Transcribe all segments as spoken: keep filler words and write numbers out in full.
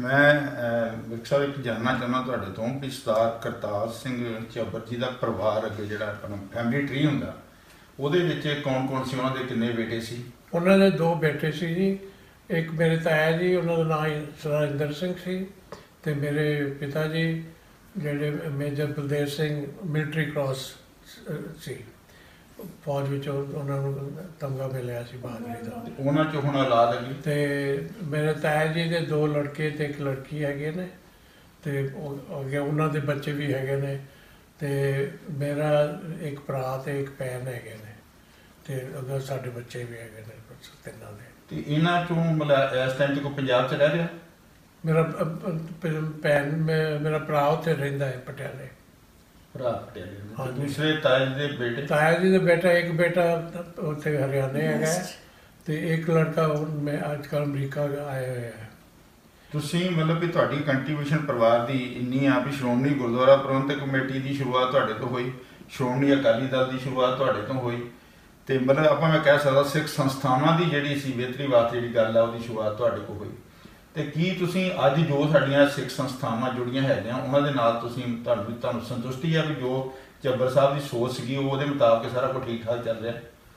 मैं विक साहब एक जानना चाहना तुहाडे तो भी सरदार करतार सिंह झब्बर जी का परिवार अगे जिहड़ा अपना फैमिली ट्री हुंदा ਉਹਦੇ ਵਿੱਚ कौन कौन सी उन्होंने किन्ने बेटे सी? उन्होंने दो बेटे सी जी। एक मेरे ताया जी उन्होंने नाम सरदार इंदर सिंह सी ते मेरे पिता जी ਜਿਹੜੇ major Baldev Singh military cross सी फौज ਵਿੱਚ ਉਹਨਾਂ ਨੂੰ ਤਮਗਾ ਮਿਲਿਆ ਸੀ ਬਹਾਦਰੀ ਦਾ। ਉਹਨਾਂ ਚੋਂ ਹੁਣ ਔਲਾਦ ਹੈਗੀ ਤੇ ਮੇਰੇ ਤਾਇਆ ਜੀ ਦੇ ਦੋ ਲੜਕੇ ਤੇ ਇੱਕ ਲੜਕੀ ਹੈਗੇ ਨੇ ਤੇ ਅੱਗੇ ਉਹਨਾਂ ਦੇ ਬੱਚੇ ਵੀ ਹੈਗੇ ਨੇ ਤੇ ਮੇਰਾ ਇੱਕ ਭਰਾ ਤੇ ਇੱਕ ਭੈਣ ਹੈਗੇ ਨੇ ਤੇ ਅੱਗੇ ਸਾਡੇ ਬੱਚੇ ਵੀ ਹੈਗੇ ਨੇ ਤਿੰਨਾਂ ਦੇ। ਤੇ ਇਹਨਾਂ ਚੋਂ ਮਤਲਬ ਇਸ ਟਾਈਮ 'ਚ ਕੋਈ ਪੰਜਾਬ 'ਚ ਰਹਿ ਰਿਹਾ? ਮੇਰਾ ਭੈਣ ਮੇਰਾ ਭਰਾ ਉੱਥੇ ਰਹਿੰਦਾ ਹੈ ਪਟਿਆਲੇ। ਭਰਾ ਪਟਿਆਲੇ? ਹਾਂ। ਦੂਸਰੇ ਤਾਇਆ ਜੀ ਦੇ ਬੇਟੇ? ਤਾਇਆ ਜੀ ਦਾ ਬੇਟਾ ਇੱਕ ਬੇਟਾ ਉੱਥੇ ਹਰਿਆਣੇ ਹੈਗਾ ਤੇ ਇੱਕ ਲੜਕਾ ਹੁਣ ਮੈਂ ਅੱਜ ਕੱਲ੍ਹ ਅਮਰੀਕਾ ਆਇਆ ਹੋਇਆ ਹੈ। ਤੁਸੀਂ ਮਤਲਬ ਕਿ ਤੁਹਾਡੀ ਕੰਟਰੀਬਿਊਸ਼ਨ ਪਰਿਵਾਰ ਦੀ ਇੰਨੀ ਆ ਵੀ ਸ਼੍ਰੋਮਣੀ ਗੁਰਦੁਆਰਾ ਪ੍ਰਬੰਧਕ ਕਮੇਟੀ ਦੀ ਸ਼ੁਰੂਆਤ ਤੁਹਾਡੇ ਤੋਂ ਹੋਈ, ਸ਼੍ਰੋਮਣੀ ਅਕਾਲੀ ਦਲ ਦੀ ਸ਼ੁਰੂਆਤ ਤੁਹਾਡੇ ਤੋਂ ਹੋਈ ਤੇ ਮਤਲਬ ਆਪਾਂ ਮੈਂ ਕਹਿ ਸਕਦਾ ਸਿੱਖ ਸੰਸਥਾਵਾਂ ਦੀ ਜਿਹੜੀ ਸੀ ਬਿਹਤਰੀ ਵਾਸਤੇ ਜਿਹੜੀ ਗੱਲ ਆ ਉਹਦੀ ਸ਼ੁਰੂਆਤ ਤੁਹਾਡੇ ਕੋਲ ਹੋਈ। ਤੇ ਕੀ ਤੁਸੀਂ ਅੱਜ ਜੋ ਸਾਡੀਆਂ ਸਿੱਖ ਸੰਸਥਾਵਾਂ ਜੁੜੀਆਂ ਹੈਗੀਆਂ ਉਹਨਾਂ ਦੇ ਨਾਲ ਤੁਸੀਂ ਤੁਹਾਨੂੰ ਤੁਹਾਨੂੰ ਸੰਤੁਸ਼ਟੀ ਆ ਵੀ ਜੋ ਝੱਬਰ ਸਾਹਿਬ ਦੀ ਸੋਚ ਸੀਗੀ ਉਹ ਉਹਦੇ ਮੁਤਾਬਕ ਸਾਰਾ ਕੁਝ ਠੀਕ ਠਾਕ ਚੱਲ ਰਿਹਾ?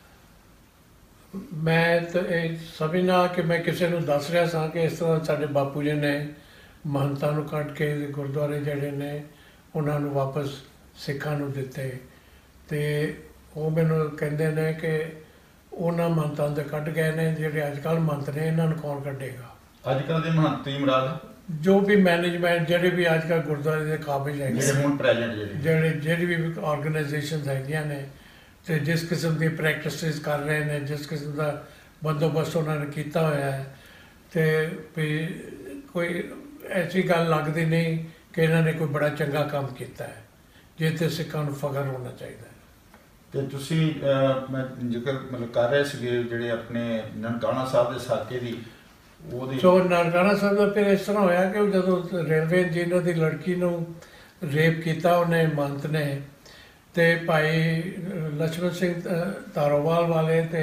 ਮੈਂ ਤਾਂ ਇਹ ਸਮਝਣਾ ਕਿ ਮੈਂ ਕਿਸੇ ਨੂੰ ਦੱਸ ਰਿਹਾ ਸਾਂ ਕਿ ਇਸ ਤਰ੍ਹਾਂ ਸਾਡੇ ਬਾਪੂ ਜੀ ਨੇ ਮਹੰਤਾਂ ਨੂੰ ਕੱਢ ਕੇ ਗੁਰਦੁਆਰੇ ਜਿਹੜੇ ਨੇ ਉਹਨਾਂ ਨੂੰ ਵਾਪਸ ਸਿੱਖਾਂ ਨੂੰ ਦਿੱਤੇ ਤੇ ਉਹ ਮੈਨੂੰ ਕਹਿੰਦੇ ਨੇ ਕਿ ਉਹਨਾਂ ਮਹੰਤਾਂ ਦੇ ਕੱਢ ਗਏ ਨੇ ਜਿਹੜੇ ਅੱਜ ਕੱਲ੍ਹ ਮਹੰਤ ਨੇ ਇਹਨਾਂ ਨੂੰ ਕੌਣ ਕੱਢੇਗਾ? ਅੱਜ ਕੱਲ੍ਹ ਦੇ ਮਹੰਤ ਦੀ ਮੁਰਾਦ ਜੋ ਵੀ ਮੈਨੇਜਮੈਂਟ ਜਿਹੜੇ ਵੀ ਅੱਜ ਕੱਲ੍ਹ ਗੁਰਦੁਆਰੇ ਦੇ ਕਾਬਿਲ ਹੈਗੇ ਜਿਹੜੇ ਹੁਣ ਪ੍ਰੈਜ਼ੈਂਟ ਜਿਹੜੇ ਜਿਹੜੀ ਵੀ ਆਰਗੇਨਾਈਜੇਸ਼ਨਸ ਹੈਗੀਆਂ ਨੇ ਤੇ ਜਿਸ ਕਿਸਮ ਦੀ ਪ੍ਰੈਕਟਿਸਿਸ ਕਰ ਰਹੇ ਨੇ ਜਿਸ ਕਿਸਮ ਦਾ ਬੰਦੋਬਸਤ ਉਹਨਾਂ ਨੇ ਕੀਤਾ ਹੋਇਆ ਹੈ ਤੇ ਵੀ ਕੋਈ ਐਸੀ ਗੱਲ ਲੱਗਦੀ ਨਹੀਂ ਕਿ ਇਹਨਾਂ ਨੇ ਕੋਈ ਬੜਾ ਚੰਗਾ ਕੰਮ ਕੀਤਾ ਹੈ ਜਿਸ 'ਤੇ ਸਿੱਖਾਂ ਨੂੰ ਫਖਰ ਹੋਣਾ ਚਾਹੀਦਾ ਹੈ। ਤੇ ਤੁਸੀਂ ਮੈਂ ਜ਼ਿਕਰ ਮਤਲਬ ਕਰ ਰਹੇ ਸੀਗੇ ਜਿਹੜੇ ਆਪਣੇ ਨਨਕਾਣਾ ਸਾਹਿਬ ਦੇ ਸਾਕੇ ਦੀ ਉਹਦੀ ਸੋ ਨਨਕਾਣਾ ਸਾਹਿਬ ਦਾ ਫਿਰ ਇਸ ਤਰ੍ਹਾਂ ਹੋਇਆ ਕਿ ਜਦੋਂ ਰੇਲਵੇ ਇੰਜੀਨੀਅਰ ਦੀ ਲੜਕੀ ਨੂੰ ਰੇਪ ਕੀਤਾ ਉਹਨੇ ਮਹੰਤ ਨੇ ਤੇ ਭਾਈ ਲਛਮਣ ਸਿੰਘ ਤਾਰੋਵਾਲ ਵਾਲੇ ਤੇ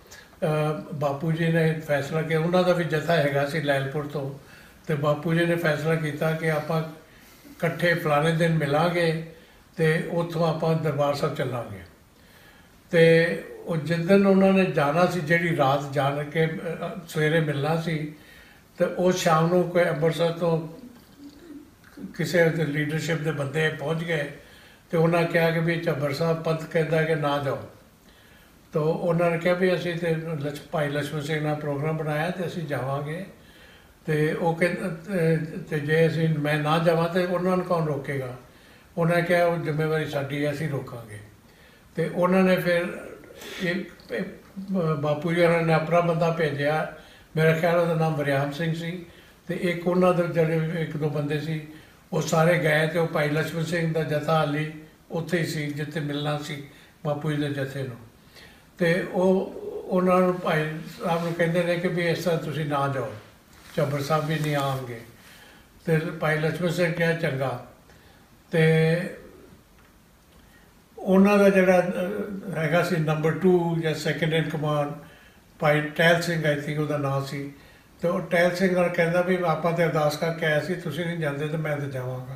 ਬਾਪੂ ਜੀ ਨੇ ਫੈਸਲਾ ਕੀਤਾ ਉਹਨਾਂ ਦਾ ਵੀ ਜਥਾ ਹੈਗਾ ਸੀ ਲੈਲਪੁਰ ਤੋਂ ਤੇ ਬਾਪੂ ਜੀ ਨੇ ਫੈਸਲਾ ਕੀਤਾ ਕਿ ਆਪਾਂ ਇਕੱਠੇ ਫਲਾਣੇ ਦਿਨ ਮਿਲਾਂਗੇ ਤੇ ਉੱਥੋਂ ਆਪਾਂ ਦਰਬਾਰ ਸਾਹਿਬ ਚੱਲਾਂਗੇ। ਤੇ ਉਹ ਜਿਸ ਦਿਨ ਉਹਨਾਂ ਨੇ ਜਾਣਾ ਸੀ ਜਿਹੜੀ ਰਾਤ ਜਾਣ ਕੇ ਸਵੇਰੇ ਮਿਲਣਾ ਸੀ ਤੇ ਉਹ ਸ਼ਾਮ ਨੂੰ ਕੋਈ ਅੰਮ੍ਰਿਤਸਰ ਤੋਂ ਕਿਸੇ ਲੀਡਰਸ਼ਿਪ ਦੇ ਬੰਦੇ ਪਹੁੰਚ ਗਏ ਤੇ ਉਹਨਾਂ ਕਿਹਾ ਕਿ ਵੀ ਝੱਬਰ ਸਾਹਿਬ ਪੰਥ ਕਹਿੰਦਾ ਕਿ ਨਾ ਜਾਓ। ਤਾਂ ਉਹਨਾਂ ਨੇ ਕਿਹਾ ਵੀ ਅਸੀਂ ਤੇ ਲਛ ਭਾਈ ਲਛਮਣ ਸਿੰਘ ਨਾਲ ਪ੍ਰੋਗਰਾਮ ਬਣਾਇਆ ਤੇ ਅਸੀਂ ਜਾਵਾਂਗੇ ਤੇ ਉਹ ਕਹਿੰਦੇ ਤੇ ਜੇ ਅਸੀਂ ਮੈਂ ਨਾ ਜਾਵਾਂ ਤੇ ਉਹਨਾਂ ਨੂੰ ਕੌਣ ਰੋਕੇਗਾ? ਉਹਨਾਂ ਨੇ ਕਿਹਾ ਉਹ ਜ਼ਿੰਮੇਵਾਰੀ ਸਾਡੀ ਹੈ ਅਸੀਂ ਰੋਕਾਂਗੇ। ਤੇ ਉਹਨਾਂ ਨੇ ਫਿਰ ਇਹ ਬਾਪੂ ਜੀ ਉਹਨਾਂ ਨੇ ਆਪਣਾ ਬੰਦਾ ਭੇਜਿਆ ਮੇਰਾ ਖਿਆਲ ਉਹਦਾ ਨਾਮ ਵਰਿਆਮ ਸਿੰਘ ਸੀ ਤੇ ਇੱਕ ਉਹਨਾਂ ਦੇ ਜਿਹੜੇ ਇੱਕ ਦੋ ਬੰਦੇ ਸੀ ਉਹ ਸਾਰੇ ਗਏ ਤੇ ਉਹ ਭਾਈ ਲਛਮਣ ਸਿੰਘ ਦਾ ਜਥਾ ਹਾਲੀ ਉੱਥੇ ਹੀ ਸੀ ਜਿੱਥੇ ਮਿਲਣਾ ਸੀ ਬਾਪੂ ਜੀ ਦੇ ਜਥੇ ਨੂੰ। ਤੇ ਉਹ ਉਹਨਾਂ ਨੂੰ ਭਾਈ ਸਾਹਿਬ ਨੂੰ ਕਹਿੰਦੇ ਨੇ ਕਿ ਵੀ ਇਸ ਤਰ੍ਹਾਂ ਤੁਸੀਂ ਨਾ ਜਾਓ ਝੱਬਰ ਸਾਹਿਬ ਵੀ ਨਹੀਂ ਆਉਣਗੇ। ਤੇ ਭਾਈ ਲਛਮਣ ਸਿੰਘ ਕਿਹਾ ਚੰਗਾ। ਤੇ ਉਹਨਾਂ ਦਾ ਜਿਹੜਾ ਹੈਗਾ ਸੀ ਨੰਬਰ ਟੂ ਜਾਂ second in command Bhai Tahil Singh I think ਉਹਦਾ ਨਾਂ ਸੀ ਤੇ ਉਹ ਟਹਿਲ ਸਿੰਘ ਨਾਲ ਕਹਿੰਦਾ ਵੀ ਆਪਾਂ ਤੇ ਅਰਦਾਸ ਕਰਕੇ ਆਇਆ ਸੀ ਤੁਸੀਂ ਨਹੀਂ ਜਾਂਦੇ ਤੇ ਮੈਂ ਤਾਂ ਜਾਵਾਂਗਾ।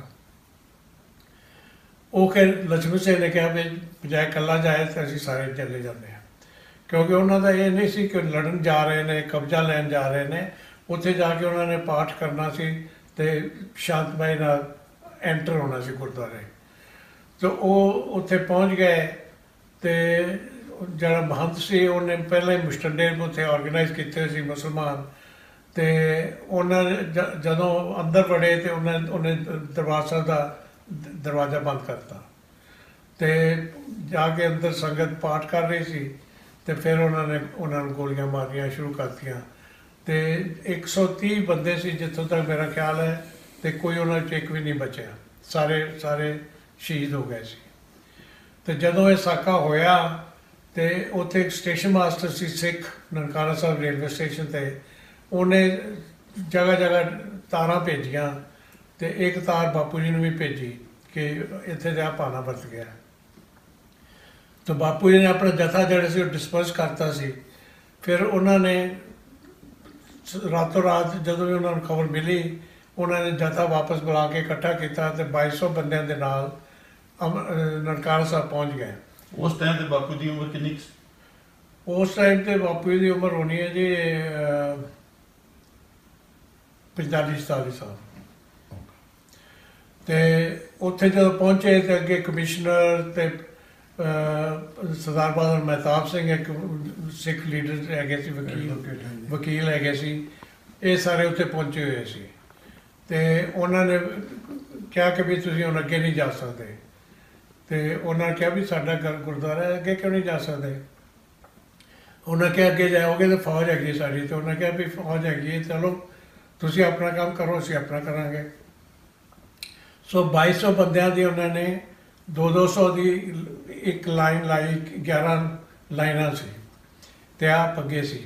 ਉਹ ਕਿ ਲਛਮਣ ਸਿੰਘ ਨੇ ਕਿਹਾ ਵੀ ਬਜਾਏ ਇਕੱਲਾ ਜਾਏ ਤਾਂ ਅਸੀਂ ਸਾਰੇ ਚਲੇ ਜਾਂਦੇ ਹਾਂ ਕਿਉਂਕਿ ਉਹਨਾਂ ਦਾ ਇਹ ਨਹੀਂ ਸੀ ਕਿ ਲੜਨ ਜਾ ਰਹੇ ਨੇ ਕਬਜ਼ਾ ਲੈਣ ਜਾ ਰਹੇ ਨੇ। ਉੱਥੇ ਜਾ ਕੇ ਉਹਨਾਂ ਨੇ ਪਾਠ ਕਰਨਾ ਸੀ ਤੇ ਸ਼ਾਂਤਮਈ ਨਾਲ ਐਂਟਰ ਹੋਣਾ ਸੀ ਗੁਰਦੁਆਰੇ। ਤੇ ਉਹ ਉੱਥੇ ਪਹੁੰਚ ਗਏ ਤੇ ਜਿਹੜਾ ਮਹੰਤ ਸੀ ਉਹਨੇ ਪਹਿਲਾਂ ਹੀ ਮੁਸ਼ਟੰਡੇ ਉੱਥੇ ਔਰਗੇਨਾਈਜ਼ ਕੀਤੇ ਸੀ ਮੁਸਲਮਾਨ ਤੇ ਉਹਨਾਂ ਨੇ ਜਦੋਂ ਅੰਦਰ ਵੜੇ ਤੇ ਉਹਨਾਂ ਉਹਨੇ ਦਰਬਾਰ ਸਾਹਿਬ ਦਾ ਦਰਵਾਜ਼ਾ ਬੰਦ ਕਰਤਾ ਤੇ ਜਾ ਕੇ ਅੰਦਰ ਸੰਗਤ ਪਾਠ ਕਰ ਰਹੀ ਸੀ ਤੇ ਫਿਰ ਉਹਨਾਂ ਨੇ ਉਹਨਾਂ ਨੂੰ ਗੋਲੀਆਂ ਮਾਰਨੀਆਂ ਸ਼ੁਰੂ ਕਰਤੀਆਂ ਤੇ ਇੱਕ ਸੌ ਤੀਹ ਬੰਦੇ ਸੀ ਜਿੱਥੋਂ ਤੱਕ ਮੇਰਾ ਖਿਆਲ ਹੈ ਤੇ ਕੋਈ ਉਹਨਾਂ 'ਚ ਇੱਕ ਵੀ ਨਹੀਂ ਬਚਿਆ ਸਾਰੇ ਸਾਰੇ ਸ਼ਹੀਦ ਹੋ ਗਏ ਸੀ। ਤੇ ਜਦੋਂ ਇਹ ਸਾਕਾ ਹੋਇਆ ਤੇ ਉੱਥੇ ਇੱਕ ਸਟੇਸ਼ਨ ਮਾਸਟਰ ਸੀ ਸਿੱਖ ਨਨਕਾਣਾ ਸਾਹਿਬ ਰੇਲਵੇ ਸਟੇਸ਼ਨ ਤੇ ਉਹਨੇ ਜਗ੍ਹਾ ਜਗ੍ਹਾ ਤਾਰਾਂ ਭੇਜੀਆਂ ਤੇ ਇੱਕ ਤਾਰ ਬਾਪੂ ਜੀ ਨੂੰ ਵੀ ਭੇਜੀ ਕਿ ਇੱਥੇ ਦਾ ਭਾਣਾ ਵਰਤ ਗਿਆ। ਤਾਂ ਬਾਪੂ ਜੀ ਨੇ ਆਪਣਾ ਜਥਾ ਜਿਹੜਾ ਸੀ ਉਹ ਡਿਸਪਰਸ ਕਰਤਾ ਸੀ। ਫਿਰ ਉਹਨਾਂ ਨੇ ਰਾਤੋਂ ਰਾਤ ਜਦੋਂ ਵੀ ਉਹਨਾਂ ਨੂੰ ਖਬਰ ਮਿਲੀ ਉਹਨਾਂ ਨੇ ਜਥਾ ਵਾਪਸ ਬੁਲਾ ਕੇ ਇਕੱਠਾ ਕੀਤਾ ਤੇ ਬਾਈ ਸੌ ਬੰਦਿਆਂ ਦੇ ਨਾਲ ਅਮ- ਅਹ ਨਨਕਾਣਾ ਸਾਹਿਬ ਪਹੁੰਚ ਗਏ। ਉਸ ਟਾਈਮ ਤੇ ਬਾਪੂ ਦੀ ਉਮਰ ਕਿੰਨੀ ਕੁ ਸੀ? ਉਸ ਟਾਈਮ ਤੇ ਬਾਪੂ ਦੀ ਉਮਰ ਹੋਣੀ ਹੈ ਜੀ ਅਹ, ਪੰਤਾਲੀ ਸਤਾਲੀ ਸਾਲ। ਤੇ ਉੱਥੇ ਜਦੋਂ ਪਹੁੰਚੇ ਤੇ ਅੱਗੇ ਕਮਿਸ਼ਨਰ ਤੇ ਅਹ, ਸਰਦਾਰ ਬਹਾਦਰ ਮਹਿਤਾਬ ਸਿੰਘ ਇੱਕ ਸਿੱਖ ਲੀਡਰ ਹੈਗੇ ਸੀ, ਵਕੀਲ ਵਕੀਲ ਹੈਗੇ ਸੀ, ਇਹ ਸਾਰੇ ਉੱਥੇ ਪਹੁੰਚੇ ਹੋਏ ਸੀ। ਤੇ ਉਹਨਾਂ ਨੇ ਕਿਹਾ ਕਿ ਵੀ ਤੁਸੀਂ ਹੁਣ ਅੱਗੇ ਨਹੀਂ ਜਾ ਸਕਦੇ। ਤੇ ਉਹਨਾਂ ਨੇ ਕਿਹਾ ਵੀ ਸਾਡਾ ਗੁਰ- ਗੁਰਦੁਆਰਾ ਹੈ, ਅੱਗੇ ਕਿਉਂ ਨਹੀਂ ਜਾ ਸਕਦੇ? ਉਹਨਾਂ ਕਿਹਾ ਅੱਗੇ ਜਾਓਗੇ ਤਾਂ ਫੌਜ ਹੈਗੀ ਸਾਡੀ। ਤੇ ਉਹਨਾਂ ਕਿਹਾ ਵੀ ਫੌਜ ਹੈਗੀ ਹੈ, ਚਲੋ ਤੁਸੀਂ ਆਪਣਾ ਕੰਮ ਕਰੋ, ਅਸੀਂ ਆਪਣਾ ਕਰਾਂਗੇ। ਸੋ ਬਾਈ ਸੌ ਬੰਦਿਆਂ ਦੀ ਉਹਨਾਂ ਨੇ ਦੋ ਦੋ ਸੌ ਦੀ ਇੱਕ ਲਾਈਨ ਲਾਈ, ਗਿਆਰਾਂ ਲਾਈਨਾਂ ਸੀ ਤੇ ਆਪ ਅੱਗੇ ਸੀ।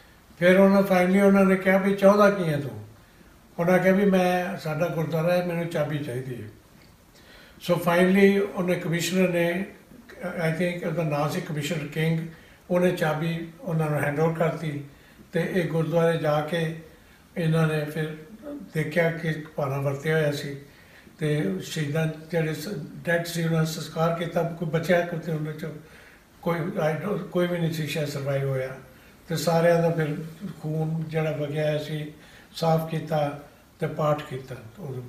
ਫਿਰ ਉਹਨਾਂ ਫਾਈਨਲੀ ਉਹਨਾਂ ਨੇ ਕਿਹਾ ਵੀ ਚਾਹੁੰਦਾ ਕੀ ਹੈ ਤੂੰ? ਉਹਨਾਂ ਕਿਹਾ ਵੀ ਮੈਂ ਸਾਡਾ ਗੁਰਦੁਆਰਾ ਹੈ, ਮੈਨੂੰ ਚਾਬੀ ਚਾਹੀਦੀ ਹੈ। ਸੋ ਫਾਈਨਲੀ ਉਹਨੇ ਕਮਿਸ਼ਨਰ ਨੇ, ਆਈ ਥਿੰਕ ਉਹਦਾ ਨਾਮ ਸੀ ਕਮਿਸ਼ਨਰ ਕਿੰਗ, ਉਹਨੇ ਚਾਬੀ ਉਹਨਾਂ ਨੂੰ ਹੈਂਡ ਓਵਰ ਕਰਤੀ। ਤੇ ਇਹ ਗੁਰਦੁਆਰੇ ਜਾ ਕੇ ਇਹਨਾਂ ਨੇ ਫਿਰ ਦੇਖਿਆ ਕਿ ਭਾਣਾ ਵਰਤਿਆ ਹੋਇਆ ਸੀ ਤੇ ਸ਼ਹੀਦਾਂ ਜਿਹੜੇ ਡੈਡ ਸੀ ਉਹਨਾਂ ਦਾ ਸੰਸਕਾਰ ਕੀਤਾ। ਕੋਈ ਬਚਿਆ ਕਿਤੇ ਉਹਨਾਂ 'ਚੋਂ ਕੋਈ I don't- ਕੋਈ ਵੀ ਨਹੀਂ ਸੀ ਸ਼ਾਇਦ ਸਰਵਾਈਵ ਹੋਇਆ। ਤੇ ਸਾਰਿਆਂ ਦਾ ਫਿਰ ਖੂਨ ਜਿਹੜਾ ਵਗਿਆ ਹੋਇਆ ਸੀ ਸਾਫ਼ ਕੀਤਾ ਤੇ ਪਾਠ ਕੀਤਾ। ਉਹਦੇ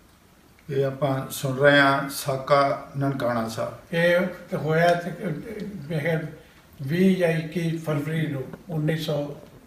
ਬਾਅਦ ਇਹ ਆਪਾਂ ਸੁਣ ਰਹੇ ਹਾਂ ਸਾਕਾ ਨਨਕਾਣਾ ਸਾਹਿਬ। ਇਹ ਤੇ ਹੋਇਆ ਤੇ ਮੈਂ ਵੀਹ ਜਾਂ ਇੱਕੀ ਫਰਵਰੀ ਨੂੰ ਉੱਨੀ ਸੌ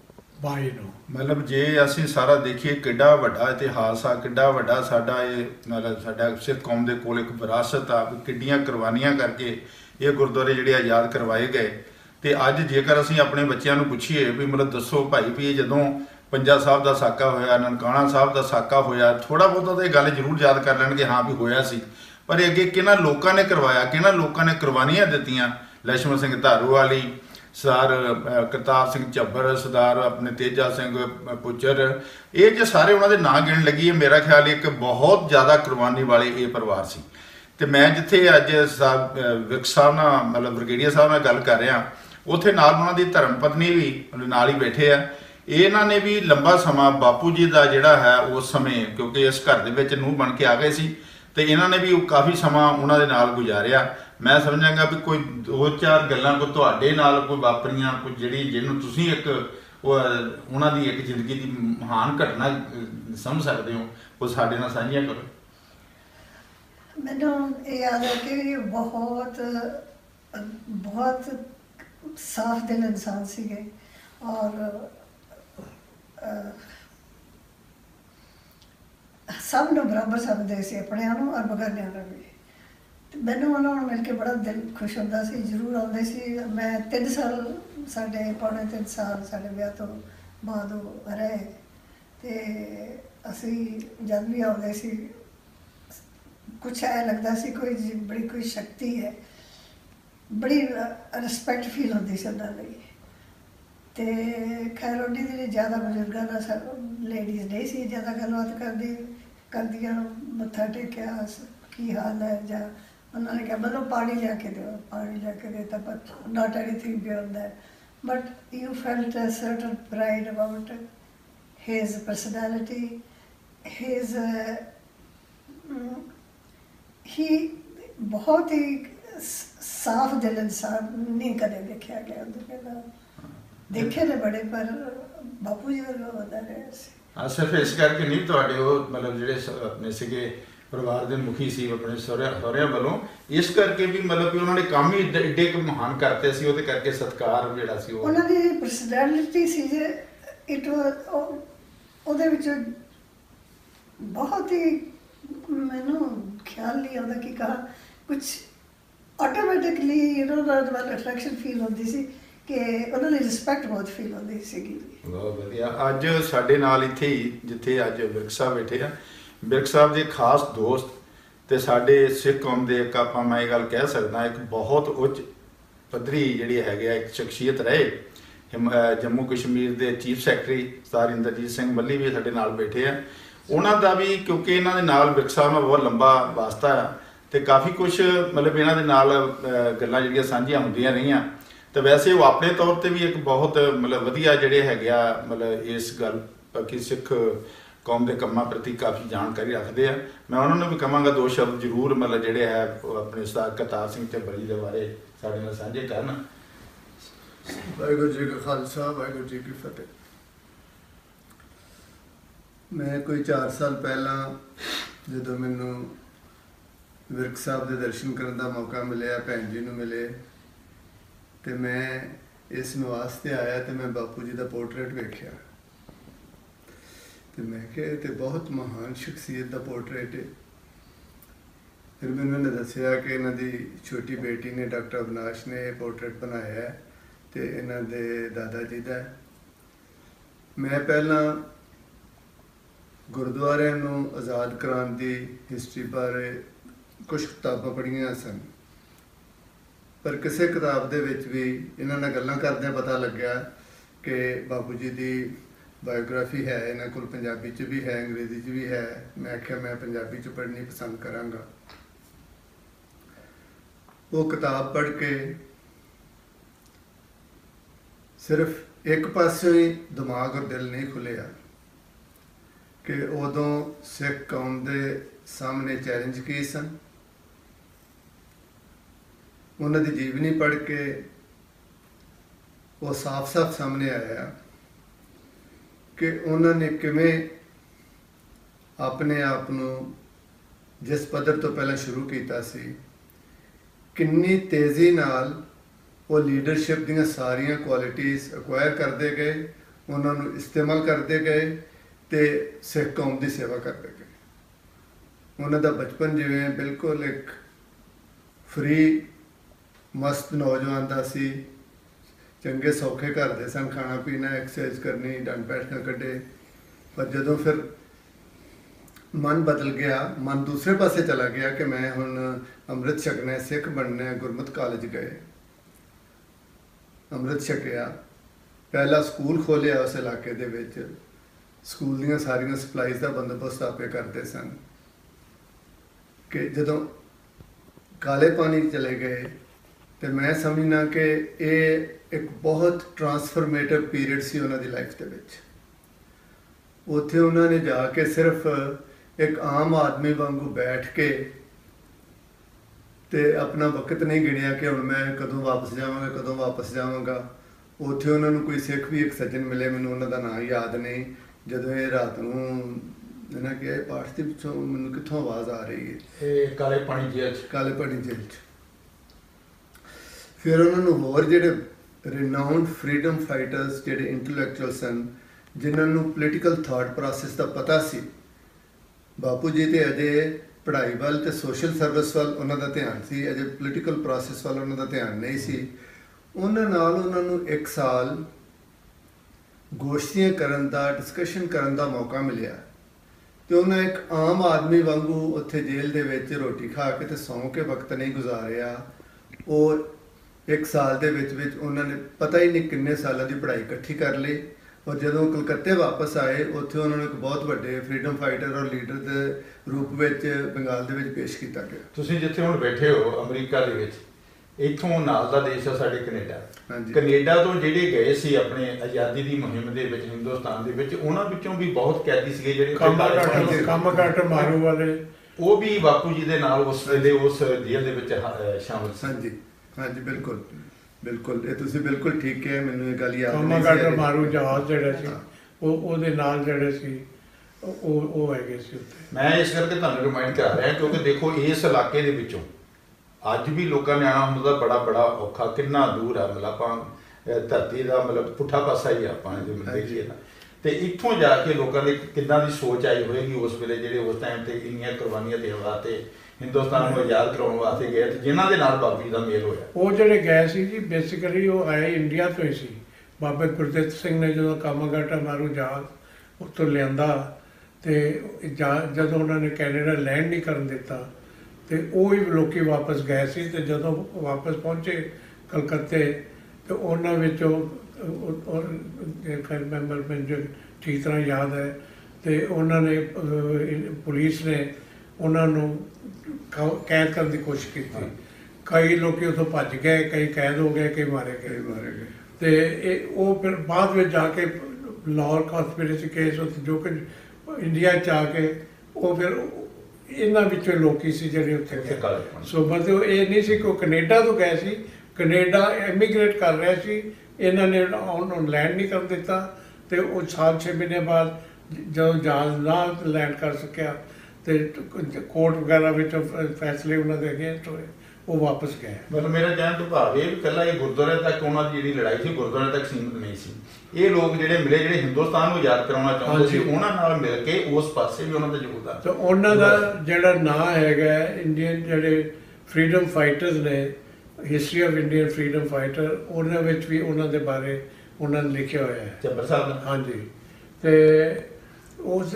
ਬਾਈ ਨੂੰ। ਮਤਲਬ ਜੇ ਅਸੀਂ ਸਾਰਾ ਦੇਖੀਏ ਕਿੱਡਾ ਵੱਡਾ ਇਤਿਹਾਸ ਆ, ਕਿੱਡਾ ਵੱਡਾ ਸਾਡਾ ਇਹ ਮਤਲਬ ਸਾਡਾ ਸਿੱਖ ਕੌਮ ਦੇ ਕੋਲ ਇੱਕ ਵਿਰਾਸਤ ਆ, ਵੀ ਕਿੱਡੀਆਂ ਕੁਰਬਾਨੀਆਂ ਕਰਕੇ ਇਹ ਗੁਰਦੁਆਰੇ ਜਿਹੜੇ ਆਜ਼ਾਦ ਕਰਵਾਏ ਗਏ। ਤੇ ਅੱਜ ਜੇਕਰ ਅਸੀਂ ਆਪਣੇ ਬੱਚਿਆਂ ਨੂੰ ਪੁੱਛੀਏ ਵੀ ਮਤਲਬ ਦੱਸੋ ਭਾਈ ਵੀ ਇਹ ਜਦੋਂ ਪੰਜਾ ਸਾਹਿਬ ਦਾ ਸਾਕਾ ਹੋਇਆ, ਨਨਕਾਣਾ ਸਾਹਿਬ ਦਾ ਸਾਕਾ ਹੋਇਆ, ਥੋੜਾ ਬਹੁਤਾ ਤਾਂ ਇਹ ਗੱਲ ਜ਼ਰੂਰ ਯਾਦ ਕਰ ਲੈਣਗੇ ਹਾਂ ਵੀ ਹੋਇਆ ਸੀ, ਪਰ ਇਹ ਅੱਗੇ ਕਿਹਨਾਂ ਲੋਕਾਂ ਨੇ ਕਰਵਾਇਆ, ਕਿਹਨਾਂ ਲੋਕਾਂ ਨੇ ਕੁਰਬਾਨੀਆਂ ਦਿੱਤੀਆਂ। ਲਛਮਣ ਸਿੰਘ ਧਾਰੂਵਾਲੀ, ਸਰਦਾਰ ਅ, ਕਰਤਾਰ ਸਿੰਘ ਝੱਬਰ, ਸਰਦਾਰ ਆਪਣੇ ਤੇਜਾ ਸਿੰਘ ਅ, ਪੁੱਜਰ, ਇਹ ਜੇ ਸਾਰੇ ਉਹਨਾਂ ਦੇ ਨਾਂ ਗਿਣ ਲੱਗੀਏ, ਮੇਰਾ ਖਿਆਲ ਇੱਕ ਬਹੁਤ ਜ਼ਿਆਦਾ ਕੁਰਬਾਨੀ ਵਾਲੇ ਇਹ ਪਰਿਵਾਰ ਸੀ। ਤੇ ਮੈਂ ਜਿੱਥੇ ਅੱਜ ਸਾਹਿਬ ਅ, ਵਿਰਕ ਸਾਹਿਬ ਨਾਲ ਮਤਲਬ ਬ੍ਰਿਗੇਡੀਅਰ ਸਾਹਿਬ ਨਾਲ ਗੱਲ ਕਰ ਰਿਹਾ, ਉੱਥੇ ਨਾਲ ਉਹਨਾਂ ਦੀ ਧਰਮ ਪਤਨੀ ਵੀ ਨਾਲ ਹੀ ਬੈਠੇ ਆ। ਇਹਨਾਂ ਨੇ ਵੀ ਲੰਬਾ ਸਮਾਂ ਬਾਪੂ ਜੀ ਦਾ ਜਿਹੜਾ ਹੈ ਉਸ ਸਮੇਂ, ਕਿਉਂਕਿ ਇਸ ਘਰ ਦੇ ਵਿੱਚ ਨੂੰਹ ਬਣ ਕੇ ਆ ਗਏ ਸੀ, ਤੇ ਇਹਨਾਂ ਨੇ ਵੀ ਕਾਫੀ ਸਮਾਂ ਉਹਨਾਂ ਦੇ ਨਾਲ ਗੁਜ਼ਾਰਿਆ। ਮੈਂ ਸਮਝਾਂਗਾ ਵੀ ਕੋਈ ਦੋ ਚਾਰ ਗੱਲਾਂ ਕੋਈ ਤੁਹਾਡੇ ਨਾਲ ਕੋਈ ਵਾਪਰੀਆਂ, ਕੋਈ ਜਿਹੜੀ ਜਿਹਨੂੰ ਤੁਸੀਂ ਇੱਕ ਉਹ ਉਹਨਾਂ ਦੀ ਇੱਕ ਜ਼ਿੰਦਗੀ ਦੀ ਮਹਾਨ ਘਟਨਾ ਅਹ, ਸਮਝ ਸਕਦੇ ਹੋ, ਉਹ ਸਾਡੇ ਨਾਲ ਸਾਂਝੀਆਂ ਕਰੋ। ਮੈਨੂੰ ਇਹ ਯਾਦ ਹੈ ਕਿ ਬਹੁਤ ਬਹੁਤ ਸਾਫ਼ ਦਿਲ ਇਨਸਾਨ ਸੀਗੇ ਔਰ ਅਹ, ਸਭ ਨੂੰ ਬਰਾਬਰ ਸਮਝਦੇ ਸੀ, ਆਪਣਿਆਂ ਨੂੰ ਔਰ ਬਗਾਨਿਆਂ ਨੂੰ ਵੀ। ਤੇ ਮੈਨੂੰ ਉਹਨਾਂ ਨੂੰ ਮਿਲ ਕੇ ਬੜਾ ਦਿਲ ਖੁਸ਼ ਹੁੰਦਾ ਸੀ, ਜ਼ਰੂਰ ਆਉਂਦੇ ਸੀ। ਮੈਂ ਤਿੰਨ ਸਾਲ ਸਾਡੇ ਪੌਣੇ ਤਿੰਨ ਸਾਲ ਸਾਡੇ ਵਿਆਹ ਤੋਂ ਬਾਅਦ ਉਹ ਰਹੇ ਤੇ ਅਸੀਂ ਜਦ ਵੀ ਆਉਂਦੇ ਸੀ ਕੁਛ ਐ ਲੱਗਦਾ ਸੀ ਕੋਈ ਜੀ ਬੜੀ ਕੋਈ ਸ਼ਕਤੀ ਹੈ, ਬੜੀ ਰਿਸਪੈਕਟ ਫੀਲ ਹੁੰਦੀ ਸੀ ਉਹਨਾਂ ਲਈ। ਤੇ ਖੈਰ ਉਹਦੀ ਜਿਹੜੀ ਜ਼ਿਆਦਾ ਬਜ਼ੁਰਗਾਂ ਦਾ ਸਭ ਲੇਡੀਜ਼ ਨਹੀਂ ਸੀ ਜ਼ਿਆਦਾ ਗੱਲਬਾਤ ਕਰਦੀ ਕਰਦੀਆਂ, ਮੱਥਾ ਟੇਕਿਆ ਕੀ ਹਾਲ ਹੈ, ਜਾਂ ਉਹਨਾਂ ਨੇ ਕਿਹਾ ਮੈਨੂੰ ਪਾਣੀ ਲਿਆ ਕੇ ਦਿਓ, ਪਾਣੀ ਲਿਆ ਕੇ ਦਿੱਤਾ, but not anything beyond that, but you felt a certain pride about his personality, his ਹੀ ਬਹੁਤ ਹੀ ਸਾਫ਼ ਦਿਲ ਇਨਸਾਨ ਨਹੀਂ ਕਦੇ ਦੇਖਿਆ ਗਿਆ ਉਹਦੇ ਪਹਿਲਾਂ। ਦੇਖੇ ਨੇ ਬੜੇ, ਪਰ ਬਾਪੂ ਜੀ ਵਰਗਾ ਹੁੰਦਾ ਰਿਹਾ ਸੀ। ਹਾਂ, ਸਿਰਫ ਇਸ ਕਰਕੇ ਨਹੀਂ, ਤੁਹਾਡੇ ਉਹ ਮਤਲਬ ਜਿਹੜੇ ਸ- ਆਪਣੇ ਸੀਗੇ ਪਰਿਵਾਰ ਦੇ ਮੁਖੀ ਸੀ ਆਪਣੇ ਸਹੁਰਿਆਂ ਸਹੁਰਿਆਂ ਵੱਲੋਂ, ਇਸ ਕਰਕੇ ਵੀ ਮਤਲਬ ਵੀ ਉਹਨਾਂ ਨੇ ਕੰਮ ਹੀ ਏਡੇ ਏਡੇ ਕੁ ਮਹਾਨ ਕਰਤੇ ਸੀ, ਉਹਦੇ ਕਰਕੇ ਸਤਿਕਾਰ ਜਿਹੜਾ ਸੀ ਉਹ ਉਹਨਾਂ ਦੀ ਪਰਸਨੈਲਿਟੀ ਸੀ ਜੇ ਇਟ ਉਹਦੇ ਵਿੱਚ ਬਹੁਤ ਹੀ ਮੈਨੂੰ ਖਿਆਲ ਨਹੀਂ ਆਉਂਦਾ ਕਿ ਕਹਾ ਕੁਝ ਆਟੋਮੈਟਿਕਲੀ ਇਹਨਾਂ ਦਾ ਵੱਲ ਅਟਰੈਕਸ਼ਨ ਫੀਲ ਹੁੰਦੀ ਸੀ ਕਿ ਉਹਨਾਂ ਦੀ ਰਿਸਪੈਕਟ ਬਹੁਤ ਫੀਲ ਹੁੰਦੀ ਸੀਗੀ। ਬਹੁਤ ਵਧੀਆ। ਅੱਜ ਸਾਡੇ ਨਾਲ ਇੱਥੇ ਹੀ ਜਿੱਥੇ ਅੱਜ ਵਿਰਕ ਸਾਹਿਬ ਬੈਠੇ ਆ, ਵਿਰਕ ਸਾਹਿਬ ਦੇ ਖਾਸ ਦੋਸਤ ਤੇ ਸਾਡੇ ਸਿੱਖ ਕੌਮ ਦੇ ਇੱਕ ਆਪਾਂ ਮੈਂ ਇਹ ਗੱਲ ਕਹਿ ਸਕਦਾ ਇੱਕ ਬਹੁਤ ਉੱਚ ਪੱਧਰੀ ਜਿਹੜੀ ਹੈਗੇ ਆ ਇੱਕ ਸ਼ਖਸੀਅਤ ਰਹੇ। ਹਿਮ- ਅਹ ਜੰਮੂ ਕਸ਼ਮੀਰ ਦੇ ਚੀਫ ਸੈਕਟਰੀ ਸਰਦਾਰ ਇੰਦਰਜੀਤ ਸਿੰਘ ਮੱਲੀ ਵੀ ਸਾਡੇ ਨਾਲ ਬੈਠੇ ਆ। ਉਹਨਾਂ ਦਾ ਵੀ ਕਿਉਂਕਿ ਇਹਨਾਂ ਦੇ ਨਾਲ ਵਿਰਕ ਸਾਹਿਬ ਨਾਲ ਬਹੁਤ ਲੰਬਾ ਵਾਸਤਾ ਆ ਤੇ ਕਾਫੀ ਕੁਝ ਮਤਲਬ ਇਹਨਾਂ ਦੇ ਨਾਲ ਅਹ ਗੱਲਾਂ ਜਿਹੜੀਆਂ ਸਾਂਝੀਆਂ ਹੁੰਦੀਆਂ ਰਹੀਆਂ। ਤੇ ਵੈਸੇ ਉਹ ਆਪਣੇ ਤੌਰ ਤੇ ਵੀ ਇੱਕ ਬਹੁਤ ਮਤਲਬ ਵਧੀਆ ਜਿਹੜੇ ਹੈਗੇ ਆ ਮਤਲਬ ਇਸ ਗੱਲ ਕਿ ਸਿੱਖ ਕੌਮ ਦੇ ਕੰਮਾਂ ਪ੍ਰਤੀ ਕਾਫੀ ਜਾਣਕਾਰੀ ਰੱਖਦੇ ਆ। ਮੈਂ ਉਹਨਾਂ ਨੂੰ ਵੀ ਕਹਾਂਗਾ ਦੋ ਸ਼ਬਦ ਜ਼ਰੂਰ ਮਤਲਬ ਜਿਹੜੇ ਹੈ ਉਹ ਆਪਣੇ ਉਸਤਾਦ ਕਰਤਾਰ ਸਿੰਘ ਝੰਬਰੀ ਦੇ ਬਾਰੇ ਸਾਡੇ ਨਾਲ ਸਾਂਝੇ ਕਰਨ। ਵਾਹਿਗੁਰੂ ਜੀ ਕਾ ਖਾਲਸਾ, ਵਾਹਿਗੁਰੂ ਜੀ ਕੀ ਫਤਿਹ। ਮੈਂ ਕੋਈ ਚਾਰ ਸਾਲ ਪਹਿਲਾਂ ਜਦੋਂ ਮੈਨੂੰ ਵਿਰਕ ਸਾਹਿਬ ਦੇ ਦਰਸ਼ਨ ਕਰਨ ਦਾ ਮੌਕਾ ਮਿਲਿਆ, ਭੈਣ ਜੀ ਨੂੰ ਮਿਲੇ, ਤੇ ਮੈਂ ਇਸ ਨਿਵਾਸ ਤੇ ਆਇਆ ਤੇ ਮੈਂ ਬਾਪੂ ਜੀ ਦਾ ਪੋਰਟਰੇਟ ਵੇਖਿਆ ਤੇ ਮੈਂ ਕਿਹਾ ਇਹ ਤੇ ਬਹੁਤ ਮਹਾਨ ਸ਼ਖਸੀਅਤ ਦਾ ਪੋਰਟਰੇਟ ਹੈ। ਫਿਰ ਮੈਨੂੰ ਇਹਨੇ ਦੱਸਿਆ ਕਿ ਇਹਨਾਂ ਦੀ ਛੋਟੀ ਬੇਟੀ ਨੇ, ਡਾਕਟਰ ਅਵਿਨਾਸ਼ ਨੇ ਇਹ ਪੋਰਟਰੇਟ ਬਣਾਇਆ ਹੈ ਤੇ ਇਹਨਾਂ ਦੇ ਦਾਦਾ ਜੀ ਦਾ। ਮੈਂ ਪਹਿਲਾਂ ਗੁਰਦੁਆਰਿਆਂ ਨੂੰ ਆਜ਼ਾਦ ਕਰਾਉਣ ਦੀ ਹਿਸਟਰੀ ਬਾਰੇ ਕੁਝ ਕਿਤਾਬਾਂ ਪੜ੍ਹੀਆਂ ਸਨ, ਪਰ ਕਿਸੇ ਕਿਤਾਬ ਦੇ ਵਿੱਚ ਵੀ ਇਹਨਾਂ ਨਾਲ ਗੱਲਾਂ ਕਰਦਿਆਂ ਪਤਾ ਲੱਗਿਆ ਕਿ ਬਾਪੂ ਜੀ ਦੀ ਬਾਇਓਗ੍ਰਾਫੀ ਹੈ ਇਹਨਾਂ ਕੋਲ, ਪੰਜਾਬੀ 'ਚ ਵੀ ਹੈ, ਅੰਗਰੇਜ਼ੀ 'ਚ ਵੀ ਹੈ। ਮੈਂ ਆਖਿਆ ਮੈਂ ਪੰਜਾਬੀ 'ਚ ਪੜ੍ਹਨੀ ਪਸੰਦ ਕਰਾਂਗਾ। ਉਹ ਕਿਤਾਬ ਪੜ੍ਹ ਕੇ ਸਿਰਫ ਇੱਕ ਪਾਸੇ ਹੀ ਦਿਮਾਗ ਔਰ ਦਿਲ ਨਹੀਂ ਖੁੱਲਿਆ ਕਿ ਉਦੋਂ ਸਿੱਖ ਕੌਮ ਦੇ ਸਾਹਮਣੇ ਚੈਲੰਜ ਕੀ ਸਨ। ਉਹਨਾਂ ਦੀ ਜੀਵਨੀ ਪੜ੍ਹ ਕੇ ਉਹ ਸਾਫ਼-ਸਾਫ਼ ਸਾਹਮਣੇ ਆਇਆ ਕਿ ਉਹਨਾਂ ਨੇ ਕਿਵੇਂ ਆਪਣੇ ਆਪ ਨੂੰ ਜਿਸ ਪੱਧਰ ਤੋਂ ਪਹਿਲਾਂ ਸ਼ੁਰੂ ਕੀਤਾ ਸੀ, ਕਿੰਨੀ ਤੇਜ਼ੀ ਨਾਲ ਉਹ ਲੀਡਰਸ਼ਿਪ ਦੀਆਂ ਸਾਰੀਆਂ ਕੁਆਲਿਟੀਜ਼ ਅਕਵਾਇਰ ਕਰਦੇ ਗਏ, ਉਹਨਾਂ ਨੂੰ ਇਸਤੇਮਾਲ ਕਰਦੇ ਗਏ ਤੇ ਸਿੱਖ ਕੌਮ ਦੀ ਸੇਵਾ ਕਰਦੇ ਗਏ। ਉਹਨਾਂ ਦਾ ਬਚਪਨ ਜਿਵੇਂ ਬਿਲਕੁਲ ਇੱਕ ਫਰੀ ਮਸਤ ਨੌਜਵਾਨ ਦਾ ਸੀ, ਚੰਗੇ ਸੌਖੇ ਘਰ ਦੇ ਸਨ, ਖਾਣਾ ਪੀਣਾ, ਐਕਸਰਸਾਈਜ਼ ਕਰਨੀ, ਡੰਡ ਬੈਠਣਾ ਕੱਢੇ। ਪਰ ਜਦੋਂ ਫਿਰ ਮਨ ਬਦਲ ਗਿਆ, ਮਨ ਦੂਸਰੇ ਪਾਸੇ ਚਲਾ ਗਿਆ ਕਿ ਮੈਂ ਹੁਣ ਅੰਮ੍ਰਿਤ ਛਕਣਾ, ਸਿੱਖ ਬਣਨਾ, ਗੁਰਮਤਿ ਕਾਲਜ ਗਏ, ਅੰਮ੍ਰਿਤ ਛਕਿਆ, ਪਹਿਲਾ ਸਕੂਲ ਖੋਲ੍ਹਿਆ ਉਸ ਇਲਾਕੇ ਦੇ ਵਿੱਚ। ਸਕੂਲ ਦੀਆਂ ਸਾਰੀਆਂ ਸਪਲਾਈਜ਼ ਦਾ ਬੰਦੋਬਸਤ ਆਪੇ ਕਰਦੇ ਸਨ ਕਿ ਜਦੋਂ ਕਾਲੇ ਪਾਣੀ ਚਲੇ ਗਏ ਤੇ ਮੈਂ ਸਮਝਣਾ ਕਿ ਇਹ ਇੱਕ ਬਹੁਤ ਟਰਾਂਸਫਰਮੇਟਿਵ ਪੀਰੀਅਡ ਸੀ ਉਹਨਾਂ ਦੀ ਲਾਈਫ ਦੇ ਵਿੱਚ। ਉੱਥੇ ਉਹਨਾਂ ਨੇ ਜਾ ਕੇ ਸਿਰਫ ਇੱਕ ਆਮ ਆਦਮੀ ਵਾਂਗੂ ਬੈਠ ਕੇ ਤੇ ਆਪਣਾ ਵਕਤ ਨਹੀਂ ਗਿਣਿਆ ਕਿ ਹੁਣ ਮੈਂ ਕਦੋਂ ਵਾਪਸ ਜਾਵਾਂਗਾ, ਕਦੋਂ ਵਾਪਸ ਜਾਵਾਂਗਾ। ਉੱਥੇ ਉਹਨਾਂ ਨੂੰ ਕੋਈ ਸਿੱਖ ਵੀ ਇੱਕ ਸੱਜਣ ਮਿਲੇ, ਮੈਨੂੰ ਉਹਨਾਂ ਦਾ ਨਾਂ ਯਾਦ ਨਹੀਂ, ਜਦੋਂ ਇਹ ਰਾਤ ਨੂੰ ਇਹਨਾਂ ਕਿਹਾ ਪਾਠ ਦੇ ਪਿੱਛੋਂ ਮੈਨੂੰ ਕਿੱਥੋਂ ਆਵਾਜ਼ ਆ ਰਹੀ ਹੈ, ਇਹ ਕਾਲੇ ਪਾਣੀ ਜੇਲ੍ਹ 'ਚ ਕਾਲੇ ਪਾਣੀ ਜੇਲ੍ਹ 'ਚ। ਫਿਰ ਉਹਨਾਂ ਨੂੰ ਹੋਰ ਜਿਹੜੇ ਰਿਨਾਊਂਡ ਫਰੀडम ਫਾਈਟਰਸ, ਜਿਹੜੇ ਇੰਟੈਲੈਕਚੁਅਲ ਸਨ, ਜਿਨ੍ਹਾਂ ਨੂੰ ਪੋਲੀਟੀਕਲ ਥਾਟ ਪ੍ਰੋਸੈਸ ਦਾ ਪਤਾ ਸੀ। ਬਾਪੂ ਜੀ ਤੇ ਅਜੇ ਪੜ੍ਹਾਈ ਵੱਲ ਤੇ ਸੋਸ਼ਲ ਸਰਵਿਸ ਵੱਲ ਉਹਨਾਂ ਦਾ ਧਿਆਨ ਸੀ, ਅਜੇ ਪੋਲੀਟੀਕਲ ਪ੍ਰੋਸੈਸ ਵੱਲ ਉਹਨਾਂ ਦਾ ਧਿਆਨ ਨਹੀਂ ਸੀ। ਉਹਨਾਂ ਨਾਲ ਉਹਨਾਂ ਨੂੰ ਇੱਕ ਸਾਲ ਗੋਸ਼ਟੀਆਂ ਕਰਨ ਦਾ, ਡਿਸਕਸ਼ਨ ਕਰਨ ਦਾ ਮੌਕਾ ਮਿਲਿਆ ਤੇ ਉਹਨਾਂ ਇੱਕ ਆਮ ਆਦਮੀ ਵਾਂਗੂ ਉੱਥੇ ਜੇਲ੍ਹ ਦੇ ਵਿੱਚ ਰੋਟੀ ਖਾ ਕੇ ਤੇ ਸੌਂ ਕੇ ਵਕਤ ਨਹੀਂ ਗੁਜ਼ਾਰਿਆ। ਉਹ ਇੱਕ ਸਾਲ ਦੇ ਵਿੱਚ ਵਿੱਚ ਉਹਨਾਂ ਨੇ ਪਤਾ ਹੀ ਨਹੀਂ ਕਿੰਨੇ ਸਾਲਾਂ ਦੀ ਪੜ੍ਹਾਈ ਇਕੱਠੀ ਕਰ ਲਈ, ਔਰ ਜਦੋਂ ਕਲਕੱਤੇ ਵਾਪਸ ਆਏ ਉੱਥੇ ਉਹਨਾਂ ਨੂੰ ਇੱਕ ਬਹੁਤ ਵੱਡੇ ਫਰੀडम ਫਾਈਟਰ ਔਰ ਲੀਡਰ ਦੇ ਰੂਪ ਵਿੱਚ ਬੰਗਾਲ ਦੇ ਵਿੱਚ ਪੇਸ਼ ਕੀਤਾ ਗਿਆ। ਤੁਸੀਂ ਜਿੱਥੇ ਹੁਣ ਬੈਠੇ ਹੋ ਅਮਰੀਕਾ ਦੇ ਵਿੱਚ, ਇੱਥੋਂ ਨਾਲ ਦਾ ਦੇਸ਼ ਆ ਸਾਡੇ ਕੈਨੇਡਾ। ਹਾਂਜੀ। ਕੈਨੇਡਾ ਤੋਂ ਜਿਹੜੇ ਗਏ ਸੀ ਆਪਣੇ ਆਜ਼ਾਦੀ ਦੀ ਮੁਹਿੰਮ ਦੇ ਵਿੱਚ ਹਿੰਦੁਸਤਾਨ ਦੇ ਵਿੱਚ, ਉਹਨਾਂ ਵਿੱਚੋਂ ਵੀ ਬਹੁਤ ਕੈਦੀ ਸੀਗੇ ਜਿਹੜੇ ਕੰਮ ਘੱਟ ਕੰਮ ਘੱਟ ਮਾਰੂ ਵਾਲੇ, ਉਹ ਵੀ ਬਾਪੂ ਜੀ ਦੇ ਨਾਲ ਉਸ ਵੇਲੇ ਉਸ ਜੇਲ੍ਹ ਦੇ ਵਿੱਚ ਹ- ਸ਼ਾਮਲ ਸੀ। ਹਾਂਜੀ ਹਾਂਜੀ, ਬਿਲਕੁਲ ਬਿਲਕੁਲ, ਇਹ ਤੁਸੀਂ ਬਿਲਕੁਲ ਠੀਕ ਕਿਹਾ। ਮੈਨੂੰ ਇਹ ਗੱਲ ਯਾਦ ਕੰਮ ਨਹੀਂ ਘੱਟ ਸੀ। ਮਾਰੂ ਜਹਾਜ਼ ਜਿਹੜਾ ਸੀ, ਹਾਂ। ਉਹ ਉਹਦੇ ਨਾਲ ਜਿਹੜੇ ਸੀ ਉਹ ਉਹ ਹੈਗੇ ਸੀ ਉੱਥੇ। ਮੈਂ ਇਸ ਕਰਕੇ ਤੁਹਾਨੂੰ ਰਿਮਾਈਂਡ ਕਰ ਰਿਹਾ ਕਿਉਂਕਿ ਦੇਖੋ ਇਸ ਇਲਾਕੇ ਦੇ ਵਿੱਚੋਂ ਅੱਜ ਵੀ ਲੋਕਾਂ ਨੇ ਆਉਣਾ ਹੁੰਦਾ ਬੜਾ ਬੜਾ ਔਖਾ, ਕਿੰਨਾ ਦੂਰ ਆ, ਮਤਲਬ ਆਪਾਂ ਅਹ ਧਰਤੀ ਦਾ ਮਤਲਬ ਪੁੱਠਾ ਪਾਸਾ ਹੀ ਆ ਆਪਾਂ ਜੇ ਦੇਖੀਏ ਨਾ। ਤੇ ਇੱਥੋਂ ਜਾ ਕੇ ਲੋਕਾਂ ਦੀ ਕਿੱਦਾਂ ਦੀ ਸੋਚ ਆਈ ਹੋਏਗੀ ਉਸ ਵੇਲੇ, ਜਿਹੜੇ ਉਸ ਟਾਈਮ ਤੇ ਇੰਨੀਆਂ ਕੁਰਬਾਨੀਆਂ ਦੇਣ ਵਾਸਤੇ ਹਿੰਦੁਸਤਾਨ ਨੂੰ ਆਜ਼ਾਦ ਕਰਾਉਣ ਵਾਸਤੇ ਗਏ ਤੇ ਜਿਨ੍ਹਾਂ ਦੇ ਨਾਲ ਬਾਬੂ ਜੀ ਦਾ ਮੇਲ ਹੋਇਆ। ਉਹ ਜਿਹੜੇ ਗਏ ਸੀ ਜੀ ਬੇਸਿਕਲੀ ਉਹ ਆਏ ਇੰਡੀਆ ਤੋਂ ਹੀ ਸੀ। ਬਾਬਾ ਗੁਰਦਿੱਤ ਸਿੰਘ ਨੇ ਜਦੋਂ ਕਾਮਾਗਾਟਾ ਮਾਰੂ ਜਹਾਜ਼ ਉੱਥੋਂ ਲਿਆਂਦਾ ਤੇ ਜਾ- ਜਦੋਂ ਉਹਨਾਂ ਨੇ ਕੈਨੇਡਾ ਲੈਂਡ ਨਹੀਂ ਕਰਨ ਦਿੱਤਾ ਤੇ ਉਹ ਹੀ ਲੋਕੀ ਵਾਪਸ ਗਏ ਸੀ। ਤੇ ਜਦੋਂ ਵਾਪਸ ਪਹੁੰਚੇ ਕਲਕੱਤੇ ਤੇ ਉਹਨਾਂ ਵਿੱਚੋਂ ਇੱਕ ਮੈਂਬਰ ਮੈਨੂੰ ਠੀਕ ਤਰ੍ਹਾਂ ਯਾਦ ਹੈ ਤੇ ਉਹਨਾਂ ਨੇ ਅਹ, ਪੁਲਿਸ ਨੇ ਉਹਨਾਂ ਨੂੰ ਕ- ਕੈਦ ਕਰਨ ਦੀ ਕੋਸ਼ਿਸ਼ ਕੀਤੀ। ਕਈ ਲੋਕੀ ਉੱਥੋਂ ਭੱਜ ਗਏ, ਕਈ ਕੈਦ ਹੋ ਗਏ, ਕਈ ਮਾਰੇ ਗਏ ਮਾਰੇ ਗਏ। ਤੇ ਇਹ ਉਹ ਫਿਰ ਬਾਅਦ ਵਿੱਚ ਜਾ ਕੇ ਲਾਹੌਰ ਕਨਸਪੀਰੇਸੀ ਕੇਸ ਉੱਤੇ ਜੋ ਕਿ ਇੰਡੀਆ 'ਚ ਆ ਕੇ ਉਹ ਫਿਰ ਇਹਨਾਂ ਵਿੱਚੋਂ ਲੋਕੀ ਸੀ ਜਿਹੜੇ ਉੱਥੇ ਉੱਥੇ ਗਏ। ਕਾਲੇ ਸੋ ਮਤਲਬ ਇਹ ਨਹੀਂ ਸੀ ਕਿ ਉਹ ਕੈਨੇਡਾ ਤੋਂ ਗਏ ਸੀ, ਕੈਨੇਡਾ ਐਮੀਗ੍ਰੇਟ ਕਰ ਰਹੇ ਸੀ, ਇਹਨਾਂ ਨੇ ਉਹਨੂੰ ਲੈਂਡ ਨਹੀਂ ਕਰ ਦਿੱਤਾ ਤੇ ਉਹ ਸਾਲ ਛੇ ਮਹੀਨੇ ਬਾਅਦ ਜਦੋਂ ਜਹਾਜ਼ ਨਾ ਲੈਂਡ ਕਰ ਸਕਿਆ ਤੇ ਕੋਰਟ ਵਗੈਰਾ ਵਿੱਚ ਫੈਸਲੇ ਉਹਨਾਂ ਦੇ ਅਗੇਂਸਟ ਹੋਏ, ਉਹ ਵਾਪਸ ਗਏ। ਮਤਲਬ ਮੇਰਾ ਕਹਿਣ ਤੋਂ ਭਾਵ ਇਹ ਵੀ ਇਕੱਲਾ ਇਹ ਗੁਰਦੁਆਰੇ ਤੱਕ ਉਹਨਾਂ ਦੀ ਜਿਹੜੀ ਲੜਾਈ ਸੀ ਗੁਰਦੁਆਰੇ ਤੱਕ ਸੀਮਿਤ ਨਹੀਂ ਸੀ। ਇਹ ਲੋਕ ਜਿਹੜੇ ਮਿਲੇ ਜਿਹੜੇ ਹਿੰਦੁਸਤਾਨ ਨੂੰ ਆਜ਼ਾਦ ਕਰਾਉਣਾ ਚਾਹੁੰਦੇ ਸੀ, ਹਾਂਜੀ। ਉਹਨਾਂ ਨਾਲ ਮਿਲ ਕੇ ਉਸ ਪਾਸੇ ਵੀ ਉਹਨਾਂ ਦਾ ਯੋਗਦਾਨ। ਤੇ ਉਹਨਾਂ ਦਾ ਜਿਹੜਾ ਨਾਂ ਹੈਗਾ ਇੰਡੀਅਨ ਜਿਹੜੇ ਫਰੀडम ਫਾਈਟਰਸ ਨੇ, history of Indian freedom fighter, ਉਹਨਾਂ ਵਿੱਚ ਵੀ ਉਹਨਾਂ ਦੇ ਬਾਰੇ ਉਹਨਾਂ ਨੇ ਲਿਖਿਆ ਹੋਇਆ ਹੈ। ਚੱਬਰ ਸਾਹਿਬ ਦਾ ਹਾਂਜੀ। ਤੇ ਉਸ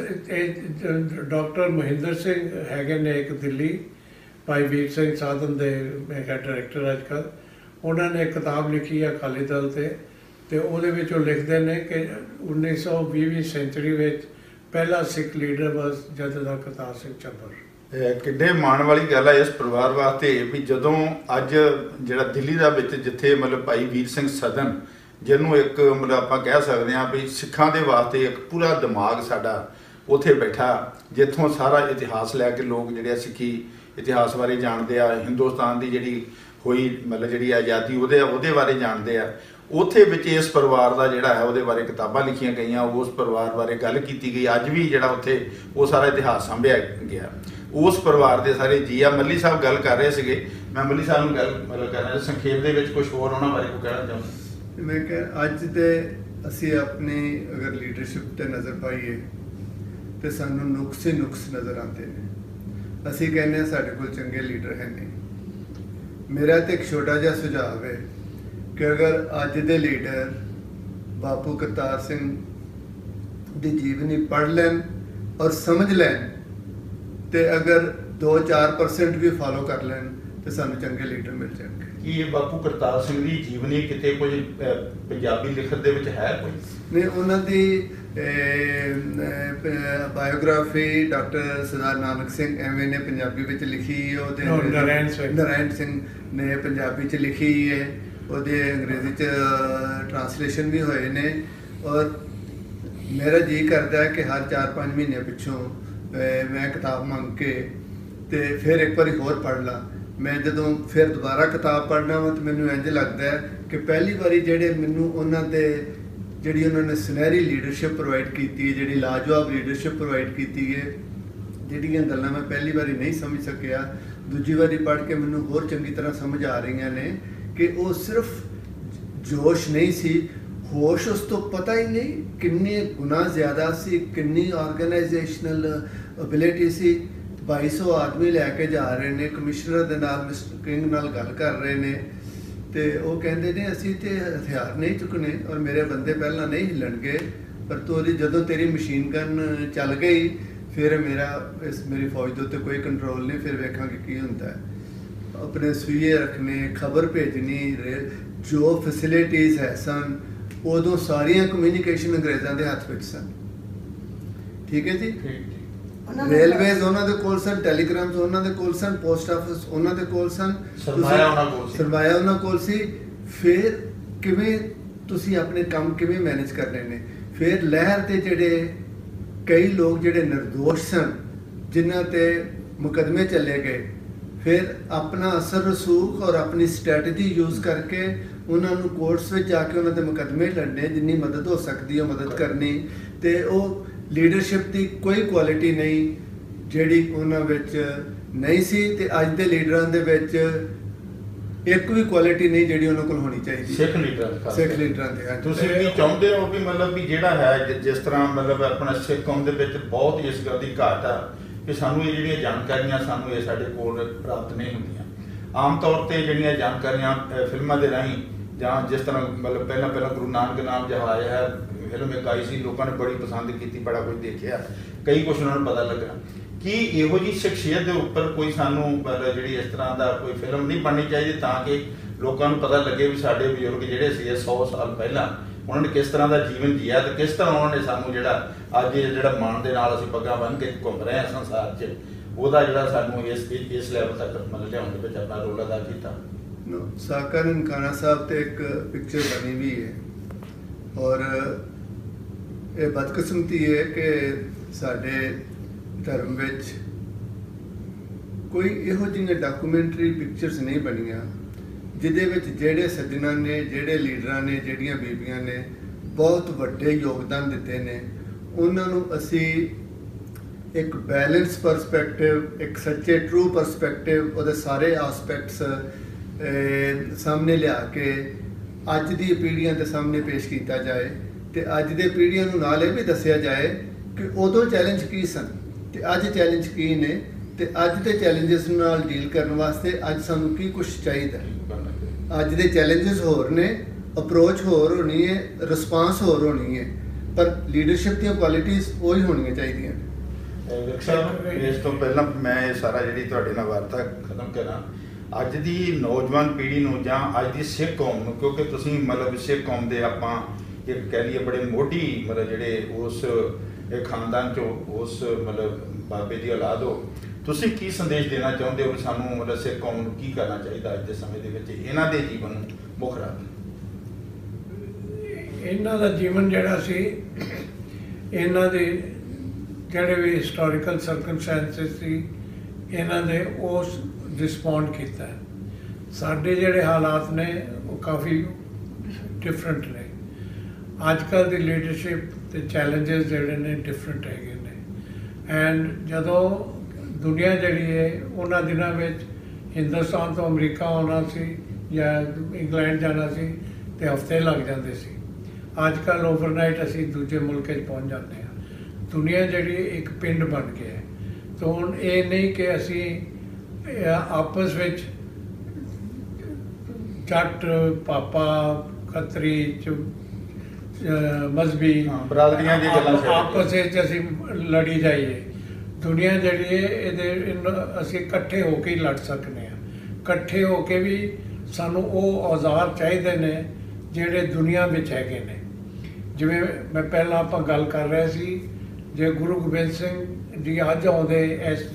ਡਾਕਟਰ ਮਹਿੰਦਰ ਸਿੰਘ ਹੈਗੇ ਨੇ ਇੱਕ ਦਿੱਲੀ, ਭਾਈ ਵੀਰ ਸਿੰਘ ਸਾਧਨ ਦੇ ਹੈਗਾ ਡਾਇਰੈਕਟਰ ਅੱਜ ਕੱਲ੍ਹ, ਉਹਨਾਂ ਨੇ ਇੱਕ ਕਿਤਾਬ ਲਿਖੀ ਹੈ ਅਕਾਲੀ ਦਲ ਤੇ ਤੇ ਉਹਦੇ ਵਿੱਚ ਉਹ ਲਿਖਦੇ ਨੇ ਕਿ ਉੱਨੀ ਸੌ ਵੀਹਵੀਂ ਸੈਂਚੁਰੀ ਵਿੱਚ ਪਹਿਲਾ ਸਿੱਖ ਲੀਡਰ ਬਸ ਜਥੇਦਾਰ ਕਰਤਾਰ ਸਿੰਘ ਚੱਬਰ। ਇਹ ਕਿੱਡੇ ਮਾਣ ਵਾਲੀ ਗੱਲ ਹੈ ਇਸ ਪਰਿਵਾਰ ਵਾਸਤੇ ਵੀ ਜਦੋਂ ਅੱਜ ਜਿਹੜਾ ਦਿੱਲੀ ਦਾ ਵਿੱਚ ਜਿੱਥੇ ਮਤਲਬ ਭਾਈ ਵੀਰ ਸਿੰਘ ਸਦਨ, ਜਿਹਨੂੰ ਇੱਕ ਮਤਲਬ ਆਪਾਂ ਕਹਿ ਸਕਦੇ ਹਾਂ ਵੀ ਸਿੱਖਾਂ ਦੇ ਵਾਸਤੇ ਇੱਕ ਪੂਰਾ ਦਿਮਾਗ ਸਾਡਾ ਉੱਥੇ ਬੈਠਾ, ਜਿੱਥੋਂ ਸਾਰਾ ਇਤਿਹਾਸ ਲੈ ਕੇ ਲੋਕ ਜਿਹੜੇ ਆ ਸਿੱਖੀ ਇਤਿਹਾਸ ਬਾਰੇ ਜਾਣਦੇ ਆ, ਹਿੰਦੁਸਤਾਨ ਦੀ ਜਿਹੜੀ ਹੋਈ ਮਤਲਬ ਜਿਹੜੀ ਆਜ਼ਾਦੀ ਉਹਦੇ ਉਹਦੇ ਬਾਰੇ ਜਾਣਦੇ ਆ। ਉੱਥੇ ਵਿੱਚ ਇਸ ਪਰਿਵਾਰ ਦਾ ਜਿਹੜਾ ਹੈ ਉਹਦੇ ਬਾਰੇ ਕਿਤਾਬਾਂ ਲਿਖੀਆਂ ਗਈਆਂ, ਉਸ ਪਰਿਵਾਰ ਬਾਰੇ ਗੱਲ ਕੀਤੀ ਗਈ। ਅੱਜ ਵੀ ਜਿਹੜਾ ਉੱਥੇ ਉਹ ਸਾਰਾ ਇਤਿਹਾਸ ਸਾਂਭਿਆ ਗਿਆ। ਉਸ ਪਰਿਵਾਰ ਦੇ ਸਾਰੇ ਜੀ ਆ। ਮੱਲੀ ਸਾਹਿਬ ਗੱਲ ਕਰ ਰਹੇ ਸੀਗੇ, ਮੈਂ ਮੱਲੀ ਸਾਹਿਬ ਨੂੰ ਗੱਲ ਮਤਲਬ ਕਰ ਰਿਹਾ ਸੰਖੇਪ ਦੇ ਵਿੱਚ ਕੁਝ ਹੋਰ ਉਹਨਾਂ ਬਾਰੇ ਕੋਈ ਕਹਿਣਾ ਚਾਹੁੰਦਾ। ਮੈਂ ਕਿਹਾ ਅੱਜ ਤੇ ਅਸੀਂ ਆਪਣੀ ਅਗਰ ਲੀਡਰਸ਼ਿਪ ਤੇ ਨਜ਼ਰ ਪਾਈਏ ਤੇ ਸਾਨੂੰ ਨੁਕਸ ਹੀ ਨੁਕਸ ਨਜ਼ਰ ਆਉਂਦੇ ਨੇ। ਅਸੀਂ ਕਹਿੰਦੇ ਹਾਂ ਸਾਡੇ ਕੋਲ ਚੰਗੇ ਲੀਡਰ ਹੈ ਨਹੀਂ। ਮੇਰਾ ਤੇ ਇੱਕ ਛੋਟਾ ਜਿਹਾ ਸੁਝਾਅ ਹੈ ਕਿ ਅਗਰ ਅੱਜ ਦੇ ਲੀਡਰ ਬਾਪੂ ਕਰਤਾਰ ਸਿੰਘ ਦੀ ਜੀਵਨੀ ਪੜ੍ਹ ਲੈਣ ਔਰ ਸਮਝ ਲੈਣ ਤੇ ਅਗਰ ਦੋ ਚਾਰ ਪਰਸੈਂਟ ਵੀ ਫਾਲੋ ਕਰ ਲੈਣ ਤੇ ਸਾਨੂੰ ਚੰਗੇ ਲੀਡਰ ਮਿਲ ਜਾਣਗੇ। ਕੀ ਇਹ ਬਾਪੂ ਕਰਤਾਰ ਸਿੰਘ ਦੀ ਜੀਵਨੀ ਕਿਤੇ ਕੁਝ ਪੰਜਾਬੀ ਲਿਖਤ ਦੇ ਵਿੱਚ ਹੈ ਕੋਈ? ਨਹੀਂ, ਉਹਨਾਂ ਦੀ ਬਾਇਓਗ੍ਰਾਫੀ ਡਾਕਟਰ ਸਰਦਾਰ ਨਾਨਕ ਸਿੰਘ ਐਵੇਂ ਨੇ ਪੰਜਾਬੀ ਵਿੱਚ ਲਿਖੀ, ਉਹਦੇ ਨਰਾਇਣ ਸਿੰਘ ਨਰਾਇਣ ਸਿੰਘ ਨੇ ਪੰਜਾਬੀ 'ਚ ਲਿਖੀ ਹੈ, ਉਹਦੇ ਅੰਗਰੇਜ਼ੀ 'ਚ ਟਰਾਂਸਲੇਸ਼ਨ ਵੀ ਹੋਏ ਨੇ। ਔਰ ਮੇਰਾ ਜੀ ਕਰਦਾ ਹੈ ਕਿ ਹਰ ਚਾਰ ਪੰਜ ਮਹੀਨੇ ਪਿੱਛੋਂ ਮੈਂ ਕਿਤਾਬ ਮੰਗ ਕੇ ਤੇ ਫਿਰ ਇੱਕ ਵਾਰੀ ਹੋਰ ਪੜ੍ਹ ਲਾਂ। ਮੈਂ ਜਦੋਂ ਫਿਰ ਦੁਬਾਰਾ ਕਿਤਾਬ ਪੜ੍ਹਨਾ ਵਾ ਤਾਂ ਮੈਨੂੰ ਇੰਝ ਲੱਗਦਾ ਹੈ ਕਿ ਪਹਿਲੀ ਵਾਰੀ ਜਿਹੜੇ ਮੈਨੂੰ ਉਹਨਾਂ ਦੇ ਜਿਹੜੀ ਉਹਨਾਂ ਨੇ ਸੁਨਹਿਰੀ ਲੀਡਰਸ਼ਿਪ ਪ੍ਰੋਵਾਈਡ ਕੀਤੀ ਹੈ, ਜਿਹੜੀ ਲਾਜਵਾਬ ਲੀਡਰਸ਼ਿਪ ਪ੍ਰੋਵਾਈਡ ਕੀਤੀ ਹੈ, ਜਿਹੜੀਆਂ ਗੱਲਾਂ ਮੈਂ ਪਹਿਲੀ ਵਾਰੀ ਨਹੀਂ ਸਮਝ ਸਕਿਆ, ਦੂਜੀ ਵਾਰੀ ਪੜ੍ਹ ਕੇ ਮੈਨੂੰ ਹੋਰ ਚੰਗੀ ਤਰ੍ਹਾਂ ਸਮਝ ਆ ਰਹੀਆਂ ਨੇ ਕਿ ਉਹ ਸਿਰਫ ਜੋਸ਼ ਨਹੀਂ ਸੀ, ਹੋਸ਼ ਉਸ ਤੋਂ ਪਤਾ ਹੀ ਨਹੀਂ ਕਿੰਨੇ ਗੁਣਾ ਜ਼ਿਆਦਾ ਸੀ, ਕਿੰਨੀ ਆਰਗੇਨਾਈਜੇਸ਼ਨਲ ਐਬਿਲਿਟੀ ਸੀ। ਬਾਈ ਸੌ ਆਦਮੀ ਲੈ ਕੇ ਜਾ ਰਹੇ ਨੇ, ਕਮਿਸ਼ਨਰ ਦੇ ਨਾਲ ਮਿਸਟਰ ਕਿੰਗ ਨਾਲ ਗੱਲ ਕਰ ਰਹੇ ਨੇ ਤੇ ਉਹ ਕਹਿੰਦੇ ਨੇ ਅਸੀਂ ਤੇ ਹਥਿਆਰ ਨਹੀਂ ਚੁੱਕਣੇ ਔਰ ਮੇਰੇ ਬੰਦੇ ਪਹਿਲਾਂ ਨਹੀਂ ਹਿੱਲਣਗੇ, ਪਰ ਤੋਰੀ ਜਦੋਂ ਤੇਰੀ ਮਸ਼ੀਨ ਗਨ ਚੱਲ ਗਈ ਫਿਰ ਮੇਰਾ ਇਸ ਮੇਰੀ ਫੌਜ ਦੇ ਉੱਤੇ ਕੋਈ ਕੰਟਰੋਲ ਨਹੀਂ, ਫਿਰ ਵੇਖਾਂਗੇ ਕੀ ਹੁੰਦਾ ਹੈ। ਆਪਣੇ ਸੂਈਏ ਰੱਖਣੇ, ਖਬਰ ਭੇਜਣੀ, ਜੋ ਫੈਸਿਲਿਟੀਜ਼ ਹੈ ਸਨ ਉਦੋਂ ਸਾਰੀਆਂ ਕਮਿਊਨੀਕੇਸ਼ਨ ਅੰਗਰੇਜ਼ਾਂ ਦੇ ਹੱਥ ਵਿੱਚ ਸਨ। ਠੀਕ ਹੈ ਜੀ। ਰੇਲਵੇਜ਼ ਉਹਨਾਂ ਦੇ ਕੋਲ ਸਨ, ਟੈਲੀਗ੍ਰਾਮਸ ਉਹਨਾਂ ਦੇ ਕੋਲ ਸਨ, ਪੋਸਟ ਆਫਿਸ ਉਹਨਾਂ ਦੇ ਕੋਲ ਸਨ, ਸਰਮਾਇਆ ਉਹਨਾਂ ਕੋਲ ਸੀ ਸਰਮਾਇਆ ਉਹਨਾਂ ਕੋਲ ਸੀ। ਫਿਰ ਕਿਵੇਂ ਤੁਸੀਂ ਆਪਣੇ ਕੰਮ ਕਿਵੇਂ ਮੈਨੇਜ ਕਰਨੇ ਨੇ? ਫਿਰ ਲਹਿਰ ਤੇ ਜਿਹੜੇ ਕਈ ਲੋਕ ਜਿਹੜੇ ਨਿਰਦੋਸ਼ ਸਨ ਜਿਨ੍ਹਾਂ ਤੇ ਮੁਕੱਦਮੇ ਚੱਲੇ ਗਏ, ਫਿਰ ਆਪਣਾ ਅਸਰ ਰਸੂਖ ਔਰ ਆਪਣੀ ਸਟ੍ਰੈਟਜੀ ਯੂਜ਼ ਕਰਕੇ ਉਹਨਾਂ ਨੂੰ ਕੋਰਟਸ ਵਿੱਚ ਜਾ ਕੇ ਉਹਨਾਂ ਦੇ ਮੁਕੱਦਮੇ ਲੜਨੇ, ਜਿੰਨੀ ਮਦਦ ਹੋ ਸਕਦੀ ਹੈ ਮਦਦ ਕਰਨੀ। ਤੇ ਉਹ ਲੀਡਰਸ਼ਿਪ ਦੀ ਕੋਈ ਕੁਆਲਿਟੀ ਨਹੀਂ ਜਿਹੜੀ ਉਹਨਾਂ ਵਿੱਚ ਨਹੀਂ ਸੀ ਤੇ ਅੱਜ ਦੇ ਲੀਡਰਾਂ ਦੇ ਵਿੱਚ ਇੱਕ ਵੀ ਕੁਆਲਿਟੀ ਨਹੀਂ ਜਿਹੜੀ ਉਹਨਾਂ ਕੋਲ ਹੋਣੀ ਚਾਹੀਦੀ ਸਿੱਖ ਲੀਡਰਾਂ ਦੀ। ਸਿੱਖ ਲੀਡਰਾਂ ਦੇ। ਤੁਸੀਂ ਕੀ ਚਾਹੁੰਦੇ ਹੋ ਵੀ ਮਤਲਬ ਵੀ ਜਿਹੜਾ ਹੈ ਜਿ- ਜਿਸ ਤਰ੍ਹਾਂ ਮਤਲਬ ਆਪਣਾ ਸਿੱਖ ਕੌਮ ਦੇ ਵਿੱਚ ਬਹੁਤ ਇਸ ਗੱਲ ਦੀ ਘਾਟ ਆ ਕਿ ਸਾਨੂੰ ਇਹ ਜਿਹੜੀਆਂ ਜਾਣਕਾਰੀਆਂ ਸਾਨੂੰ ਇਹ ਸਾਡੇ ਕੋਲ ਪ੍ਰਾਪਤ ਨਹੀਂ ਹੁੰਦੀਆਂ। ਆਮ ਤੌਰ ਤੇ ਜਿਹੜੀਆਂ ਜਾਣਕਾਰੀਆਂ ਅ, ਫਿਲਮਾਂ ਦੇ ਰਾਹੀਂ ਜਾਂ ਜਿਸ ਤਰ੍ਹਾਂ ਮਤਲਬ ਪਹਿਲਾਂ ਪਹਿਲਾਂ ਗੁਰੂ ਨਾਨਕ ਨਾਮ ਜਹਾਜ਼ ਹੈ ਫਿਲਮ ਇੱਕ ਆਈ ਸੀ, ਲੋਕਾਂ ਨੇ ਬੜੀ ਪਸੰਦ ਕੀਤੀ, ਬੜਾ ਕੁਝ ਦੇਖਿਆ, ਕਈ ਕੁਛ ਉਹਨਾਂ ਨੂੰ ਪਤਾ ਲੱਗਾ। ਕੀ ਇਹੋ ਜਿਹੀ ਸ਼ਖਸੀਅਤ ਦੇ ਉੱਪਰ ਕੋਈ ਸਾਨੂੰ ਮਤਲਬ ਜਿਹੜੀ ਇਸ ਤਰ੍ਹਾਂ ਦਾ ਕੋਈ ਫਿਲਮ ਨਹੀਂ ਬਣਨੀ ਚਾਹੀਦੀ ਤਾਂ ਕਿ ਲੋਕਾਂ ਨੂੰ ਪਤਾ ਲੱਗੇ ਵੀ ਸਾਡੇ ਬਜ਼ੁਰਗ ਜਿਹੜੇ ਸੀ ਸੌ ਸਾਲ ਪਹਿਲਾਂ ਉਹਨਾਂ ਨੇ ਕਿਸ ਤਰ੍ਹਾਂ ਦਾ ਜੀਵਨ ਜੀਆ ਤੇ ਕਿਸ ਤਰ੍ਹਾਂ ਉਹਨਾਂ ਨੇ ਸਾਨੂੰ ਜਿਹੜਾ ਅੱਜ ਇਹ ਜਿਹੜਾ ਮਾਣ ਦੇ ਨਾਲ ਅਸੀਂ ਪੱਗਾਂ ਬੰਨ੍ਹ ਕੇ ਘੁੰਮ ਰਹੇ ਹਾਂ ਸੰਸਾਰ 'ਚ, ਉਹਦਾ ਜਿਹੜਾ ਸਾਨੂੰ ਇਸ ਇਸ ਲੈਵਲ ਤੱਕ ਮਤਲਬ ਲਿਆਉਣ ਦੇ ਵਿੱਚ ਆਪਣਾ ਰੋਲ ਅਦਾ ਕੀਤਾ। ਸਾਕਰ ਨਨਕਾਣਾ ਸਾਹਿਬ ਤੇ ਇੱਕ ਪਿਕਚਰ ਬਣੀ ਵੀ ਹੈ ਔਰ ਇਹ ਬਦਕਿਸਮਤੀ ਹੈ ਕਿ ਸਾਡੇ ਧਰਮ ਵਿੱਚ ਕੋਈ ਇਹੋ ਜਿਹੀਆਂ ਡਾਕੂਮੈਂਟਰੀ ਪਿਕਚਰਸ ਨਹੀਂ ਬਣੀਆਂ ਜਿਹਦੇ ਵਿੱਚ ਜਿਹੜੇ ਸੱਜਣਾਂ ਨੇ, ਜਿਹੜੇ ਲੀਡਰਾਂ ਨੇ, ਜਿਹੜੀਆਂ ਬੀਬੀਆਂ ਨੇ ਬਹੁਤ ਵੱਡੇ ਯੋਗਦਾਨ ਦਿੱਤੇ ਨੇ, ਉਹਨਾਂ ਨੂੰ ਅਸੀਂ ਇੱਕ ਬੈਲੈਂਸ ਪਰਸਪੈਕਟਿਵ, ਇੱਕ ਸੱਚੇ ਟਰੂ ਪਰਸਪੈਕਟਿਵ, ਉਹਦੇ ਸਾਰੇ ਆਸਪੈਕਟਸ ਸਾਹਮਣੇ ਲਿਆ ਕੇ ਅੱਜ ਦੀ ਪੀੜ੍ਹੀਆਂ ਦੇ ਸਾਹਮਣੇ ਪੇਸ਼ ਕੀਤਾ ਜਾਏ ਤੇ ਅੱਜ ਦੇ ਪੀੜ੍ਹੀਆਂ ਨੂੰ ਨਾਲ ਇਹ ਵੀ ਦੱਸਿਆ ਜਾਏ ਕਿ ਉਦੋਂ ਚੈਲੰਜ ਕੀ ਸਨ ਤੇ ਅੱਜ ਚੈਲੰਜ ਕੀ ਨੇ ਤੇ ਅੱਜ ਦੇ ਚੈਲੰਜਸ ਨਾਲ ਡੀਲ ਕਰਨ ਵਾਸਤੇ ਅੱਜ ਸਾਨੂੰ ਕੀ ਕੁਝ ਚਾਹੀਦਾ। ਅੱਜ ਦੇ ਚੈਲੰਜਸ ਹੋਰ ਨੇ, ਅਪਰੋਚ ਹੋਰ ਹੋਣੀ ਹੈ, ਰਿਸਪਾਂਸ ਹੋਰ ਹੋਣੀ ਹੈ, ਪਰ ਲੀਡਰਸ਼ਿਪ ਦੀਆਂ ਕੁਆਲਿਟੀਜ਼ ਉਹੀ ਹੋਣੀਆਂ ਚਾਹੀਦੀਆਂ ਨੇ। ਵਿਰਕ ਸਾਹਿਬ, ਇਸ ਤੋਂ ਪਹਿਲਾਂ ਮੈਂ ਇਹ ਸਾਰਾ ਜਿਹੜੀ ਤੁਹਾਡੇ ਨਾਲ ਵਾਰਤਾ ਖਤਮ ਕਰਾਂ, ਅੱਜ ਦੀ ਨੌਜਵਾਨ ਪੀੜ੍ਹੀ ਨੂੰ ਜਾਂ ਅੱਜ ਦੀ ਸਿੱਖ ਕੌਮ ਨੂੰ, ਕਿਉਂਕਿ ਤੁਸੀਂ ਮਤਲਬ ਸਿੱਖ ਕੌਮ ਦੇ ਆਪਾਂ ਇੱਕ ਕਹਿ ਲਈਏ ਬੜੇ ਮੋਢੀ ਮਤਲਬ ਜਿਹੜੇ ਉਸ ਇਹ ਖਾਨਦਾਨ ਚੋਂ ਉਸ ਮਤਲਬ ਬਾਬੇ ਦੀ ਔਲਾਦ ਹੋ, ਤੁਸੀਂ ਕੀ ਸੰਦੇਸ਼ ਦੇਣਾ ਚਾਹੁੰਦੇ ਹੋ ਕਿ ਸਾਨੂੰ ਮਤਲਬ ਸਿੱਖ ਕੌਮ ਨੂੰ ਕੀ ਕਰਨਾ ਚਾਹੀਦਾ ਅੱਜ ਦੇ ਸਮੇਂ ਦੇ ਵਿੱਚ ਇਹਨਾਂ ਦੇ ਜੀਵਨ ਨੂੰ ਮੁੱਖ ਰੱਖ? ਇਹਨਾਂ ਦਾ ਜੀਵਨ ਜਿਹੜਾ ਸੀ, ਇਹਨਾਂ ਦੇ ਜਿਹੜੇ ਵੀ ਹਿਸਟੋਰੀਕਲ ਸਰਕਮਸਟੈਂਸਿਸ ਸੀ, ਇਹਨਾਂ ਦੇ ਉਸ ਰਿਸਪੌਂਡ ਕੀਤਾ। ਸਾਡੇ ਜਿਹੜੇ ਹਾਲਾਤ ਨੇ ਉਹ ਕਾਫੀ ਡਿਫਰੈਂਟ ਨੇ। ਅੱਜ ਕੱਲ੍ਹ ਦੀ ਲੀਡਰਸ਼ਿਪ ਤੇ ਚੈਲੰਜਸ ਜਿਹੜੇ ਨੇ ਡਿਫਰੈਂਟ ਹੈਗੇ ਨੇ। ਐਂਡ ਜਦੋਂ ਦੁਨੀਆ ਜਿਹੜੀ ਹੈ ਉਹਨਾਂ ਦਿਨਾਂ ਵਿੱਚ ਹਿੰਦੁਸਤਾਨ ਤੋਂ ਅਮਰੀਕਾ ਆਉਣਾ ਸੀ ਜਾਂ ਇੰਗਲੈਂਡ ਜਾਣਾ ਸੀ ਤੇ ਹਫ਼ਤੇ ਲੱਗ ਜਾਂਦੇ ਸੀ। ਅੱਜ ਕੱਲ੍ਹ ਓਵਰਨਾਈਟ ਅਸੀਂ ਦੂਜੇ ਮੁਲਕ 'ਚ ਪਹੁੰਚ ਜਾਂਦੇ ਹਾਂ। ਦੁਨੀਆ ਜਿਹੜੀ ਇੱਕ ਪਿੰਡ ਬਣ ਗਿਆ ਹੈ। ਤਾਂ ਹੁਣ ਇਹ ਨਹੀਂ ਕਿ ਅਸੀਂ ਆਪਸ ਵਿੱਚ ਜੱਟ, ਪਾਪਾ, ਖੱਤਰੀ, ਮਜ਼ਹਬੀ ਬਰਾਦਰੀਆਂ ਦੀ ਗੱਲਾਂ ਆਪਸ ਵਿੱਚ ਅਸੀਂ ਲੜੀ ਜਾਈਏ। ਦੁਨੀਆ ਜਿਹੜੀ ਹੈ ਇਹਦੇ ਅਸੀਂ ਇਕੱਠੇ ਹੋ ਕੇ ਹੀ ਲੜ ਸਕਦੇ ਹਾਂ। ਇਕੱਠੇ ਹੋ ਕੇ ਵੀ ਸਾਨੂੰ ਉਹ ਔਜ਼ਾਰ ਚਾਹੀਦੇ ਨੇ ਜਿਹੜੇ ਦੁਨੀਆ ਵਿੱਚ ਹੈਗੇ ਨੇ। ਜਿਵੇਂ ਮੈਂ ਪਹਿਲਾਂ ਆਪਾਂ ਗੱਲ ਕਰ ਰਹੇ ਸੀ, ਜੇ ਗੁਰੂ ਗੋਬਿੰਦ ਸਿੰਘ ਜੀ ਅੱਜ ਆਉਂਦੇ ਇਸ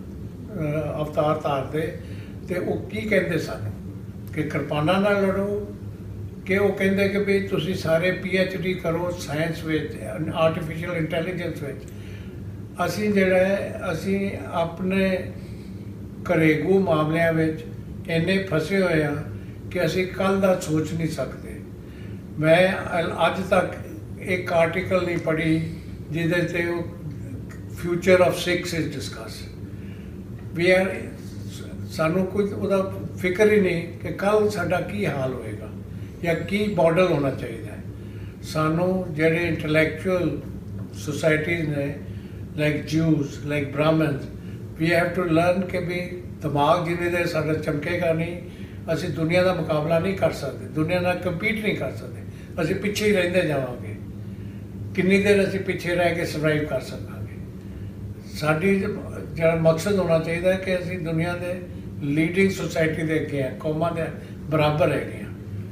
ਅਵਤਾਰ ਧਾਰਦੇ ਤੇ ਉਹ ਕੀ ਕਹਿੰਦੇ ਸਾਨੂੰ ਕਿ ਕਿਰਪਾਨਾਂ ਨਾਲ ਲੜੋ, ਕਿ ਉਹ ਕਹਿੰਦੇ ਕਿ ਵੀ ਤੁਸੀਂ ਸਾਰੇ ਪੀ ਐਚ ਡੀ ਕਰੋ ਸਾਇੰਸ ਵਿੱਚ, ਆਰਟੀਫਿਸ਼ੀਅਲ ਇੰਟੈਲੀਜੈਂਸ ਵਿੱਚ। ਅਸੀਂ ਜਿਹੜਾ ਹੈ ਅਸੀਂ ਆਪਣੇ ਘਰੇਲੂ ਮਾਮਲਿਆਂ ਵਿੱਚ ਇੰਨੇ ਫਸੇ ਹੋਏ ਹਾਂ ਕਿ ਅਸੀਂ ਕੱਲ੍ਹ ਦਾ ਸੋਚ ਨਹੀਂ ਸਕਦੇ। ਮੈਂ ਅੱਜ ਤੱਕ ਇੱਕ ਆਰਟੀਕਲ ਨਹੀਂ ਪੜ੍ਹੀ ਜਿਹਦੇ 'ਤੇ ਉਹ future of Sikhs is discuss. We are ਸਾਨੂੰ ਕੋਈ ਉਹਦਾ ਫਿਕਰ ਹੀ ਨਹੀਂ ਕਿ ਕੱਲ੍ਹ ਸਾਡਾ ਕੀ ਹਾਲ ਹੋਏਗਾ ਜਾਂ ਕੀ ਮਾਡਲ ਹੋਣਾ ਚਾਹੀਦਾ ਹੈ। ਸਾਨੂੰ ਜਿਹੜੇ ਇੰਟਲੈਕਚੁਅਲ ਸੁਸਾਇਟੀਜ਼ ਨੇ, like Jews, like Brahmins, we have to learn ਕਿ ਵੀ ਦਿਮਾਗ ਜਿੰਨੇ ਦੇਰ ਸਾਡਾ ਚਮਕੇਗਾ ਨਹੀਂ, ਅਸੀਂ ਦੁਨੀਆ ਦਾ ਮੁਕਾਬਲਾ ਨਹੀਂ ਕਰ ਸਕਦੇ, ਦੁਨੀਆ ਨਾਲ ਕੰਪੀਟ ਨਹੀਂ ਕਰ ਸਕਦੇ। ਅਸੀਂ ਪਿੱਛੇ ਹੀ ਰਹਿੰਦੇ ਜਾਵਾਂਗੇ। ਕਿੰਨੀ ਦੇਰ ਅਸੀਂ ਪਿੱਛੇ ਰਹਿ ਕੇ ਸਰਵਾਈਵ ਕਰ ਸਕਾਂਗੇ? ਸਾਡੀ ਜਿਹੜਾ ਮਕਸਦ ਹੋਣਾ ਚਾਹੀਦਾ ਕਿ ਅਸੀਂ ਦੁਨੀਆ ਦੇ ਲੀਡਿੰਗ ਸੁਸਾਇਟੀ ਦੇ ਅੱਗੇ ਹਾਂ, ਕੌਮਾਂ ਦੇ ਬਰਾਬਰ ਹੈਗੇ ਹਾਂ।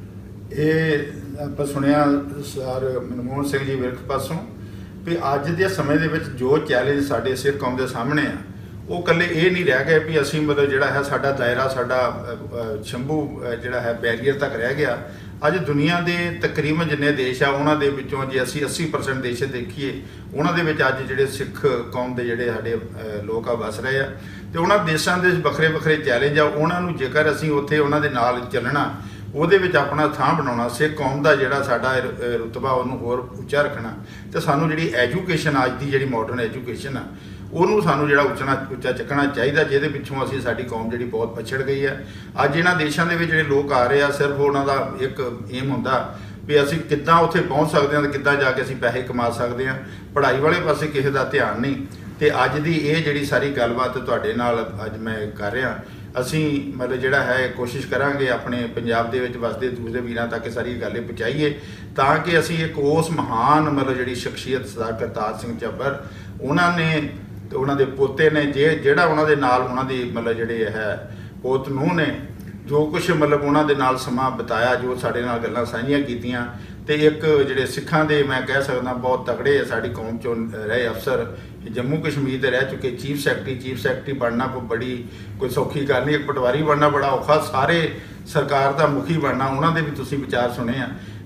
ਇਹ ਆਪਾਂ ਸੁਣਿਆ ਸਰ ਮਨਮੋਹਨ ਸਿੰਘ ਜੀ ਵਿਰਕ ਪਾਸੋਂ ਵੀ ਅੱਜ ਦੇ ਸਮੇਂ ਦੇ ਵਿੱਚ ਜੋ ਚੈਲੰਜ ਸਾਡੇ ਸਿੱਖ ਕੌਮ ਦੇ ਸਾਹਮਣੇ ਆ, ਉਹ ਇਕੱਲੇ ਇਹ ਨਹੀਂ ਰਹਿ ਗਏ ਵੀ ਅਸੀਂ ਮਤਲਬ ਜਿਹੜਾ ਹੈ ਸਾਡਾ ਦਾਇਰਾ, ਸਾਡਾ ਸ਼ੰਭੂ ਜਿਹੜਾ ਹੈ ਬੈਰੀਅਰ ਤੱਕ ਰਹਿ ਗਿਆ। ਅੱਜ ਦੁਨੀਆ ਦੇ ਤਕਰੀਬਨ ਜਿੰਨੇ ਦੇਸ਼ ਆ ਉਹਨਾਂ ਦੇ ਵਿੱਚੋਂ ਜੇ ਅਸੀਂ ਅੱਸੀ ਪਰਸੈਂਟ ਦੇਸ਼ ਦੇਖੀਏ, ਉਹਨਾਂ ਦੇ ਵਿੱਚ ਅੱਜ ਜਿਹੜੇ ਸਿੱਖ ਕੌਮ ਦੇ ਜਿਹੜੇ ਸਾਡੇ ਲੋਕ ਆ ਵਸ ਰਹੇ ਆ, ਤੇ ਉਹਨਾਂ ਦੇਸ਼ਾਂ ਦੇ ਵੱਖਰੇ ਵੱਖਰੇ ਚੈਲੰਜ ਆ। ਉਹਨਾਂ ਨੂੰ ਜੇਕਰ ਅਸੀਂ ਉੱਥੇ ਉਹਨਾਂ ਦੇ ਨਾਲ ਚੱਲਣਾ, ਉਹਦੇ ਵਿੱਚ ਆਪਣਾ ਥਾਂ ਬਣਾਉਣਾ, ਸਿੱਖ ਕੌਮ ਦਾ ਜਿਹੜਾ ਸਾਡਾ ਰੁਤਬਾ ਉਹਨੂੰ ਹੋਰ ਉੱਚਾ ਰੱਖਣਾ, ਤੇ ਸਾਨੂੰ ਜਿਹੜੀ ਐਜੂਕੇਸ਼ਨ ਅੱਜ ਦੀ ਜਿਹੜੀ ਮਾਡਰਨ ਐਜੂਕੇਸ਼ਨ ਆ ਉਹਨੂੰ ਸਾਨੂੰ ਜਿਹੜਾ ਉੱਚਣਾ ਉੱਚਾ ਚੱਕਣਾ ਚਾਹੀਦਾ, ਜਿਹਦੇ ਪਿੱਛੋਂ ਅਸੀਂ ਸਾਡੀ ਕੌਮ ਜਿਹੜੀ ਬਹੁਤ ਪਛੜ ਗਈ ਹੈ। ਅੱਜ ਇਹਨਾਂ ਦੇਸ਼ਾਂ ਦੇ ਵਿੱਚ ਜਿਹੜੇ ਲੋਕ ਆ ਰਹੇ ਆ, ਸਿਰਫ ਉਹਨਾਂ ਦਾ ਇੱਕ ਏਮ ਹੁੰਦਾ ਵੀ ਅਸੀਂ ਕਿੱਦਾਂ ਉੱਥੇ ਪਹੁੰਚ ਸਕਦੇ ਹਾਂ ਤੇ ਕਿੱਦਾਂ ਜਾ ਕੇ ਅਸੀਂ ਪੈਸੇ ਕਮਾ ਸਕਦੇ ਹਾਂ। ਪੜ੍ਹਾਈ ਵਾਲੇ ਪਾਸੇ ਕਿਸੇ ਦਾ ਧਿਆਨ ਨਹੀਂ। ਤੇ ਅੱਜ ਦੀ ਇਹ ਜਿਹੜੀ ਸਾਰੀ ਗੱਲਬਾਤ ਤੁਹਾਡੇ ਨਾਲ ਅੱਜ ਮੈਂ ਕਰ ਰਿਹਾ, ਅਸੀਂ ਮਤਲਬ ਜਿਹੜਾ ਹੈ ਕੋਸ਼ਿਸ਼ ਕਰਾਂਗੇ ਆਪਣੇ ਪੰਜਾਬ ਦੇ ਵਿੱਚ ਵਸਦੇ ਦੂਸਰੇ ਵੀਰਾਂ ਤੱਕ ਇਹ ਸਾਰੀ ਗੱਲ ਪਹੁੰਚਾਈਏ, ਤਾਂ ਕਿ ਅਸੀਂ ਇੱਕ ਉਸ ਮਹਾਨ ਮਤਲਬ ਜਿਹੜੀ ਸ਼ਖਸੀਅਤ ਸਰਦਾਰ ਕਰਤਾਰ ਸਿੰਘ ਝੱਬਰ, ਉਹਨਾਂ ਨੇ ਤੇ ਉਹਨਾਂ ਦੇ ਪੋਤੇ ਨੇ, ਜੇ ਜਿਹੜਾ ਉਹਨਾਂ ਦੇ ਨਾਲ ਉਹਨਾਂ ਦੀ ਮਤਲਬ ਜਿਹੜੇ ਹੈ ਪੋਤ ਨੂੰਹ ਨੇ, ਜੋ ਕੁਛ ਮਤਲਬ ਉਹਨਾਂ ਦੇ ਨਾਲ ਸਮਾਂ ਬਿਤਾਇਆ, ਜੋ ਸਾਡੇ ਨਾਲ ਗੱਲਾਂ ਸਾਂਝੀਆਂ ਕੀਤੀਆਂ, ਤੇ ਇੱਕ ਜਿਹੜੇ ਸਿੱਖਾਂ ਦੇ ਮੈਂ ਕਹਿ ਸਕਦਾ ਬਹੁਤ ਤਕੜੇ ਆ ਸਾਡੀ ਕੌਮ 'ਚੋਂ ਰਹੇ ਅਫਸਰ, ਜੰਮੂ ਕਸ਼ਮੀਰ ਦੇ ਰਹਿ ਚੁੱਕੇ ਚੀਫ ਸੈਕਟਰੀ ਚੀਫ ਸੈਕਟਰੀ ਬਣਨਾ ਕੋਈ ਬੜੀ ਕੋਈ ਸੌਖੀ ਗੱਲ ਨਹੀਂ, ਇੱਕ ਪਟਵਾਰੀ ਬਣਨਾ ਬੜਾ ਔਖਾ, ਸਾਰੇ ਸਰਕਾਰ ਦਾ ਮੁਖੀ ਬਣਨਾ, ਉਹਨਾਂ ਦੇ ਵੀ ਤੁਸੀਂ ਵਿਚਾਰ ਸੁਣੇ ਆ।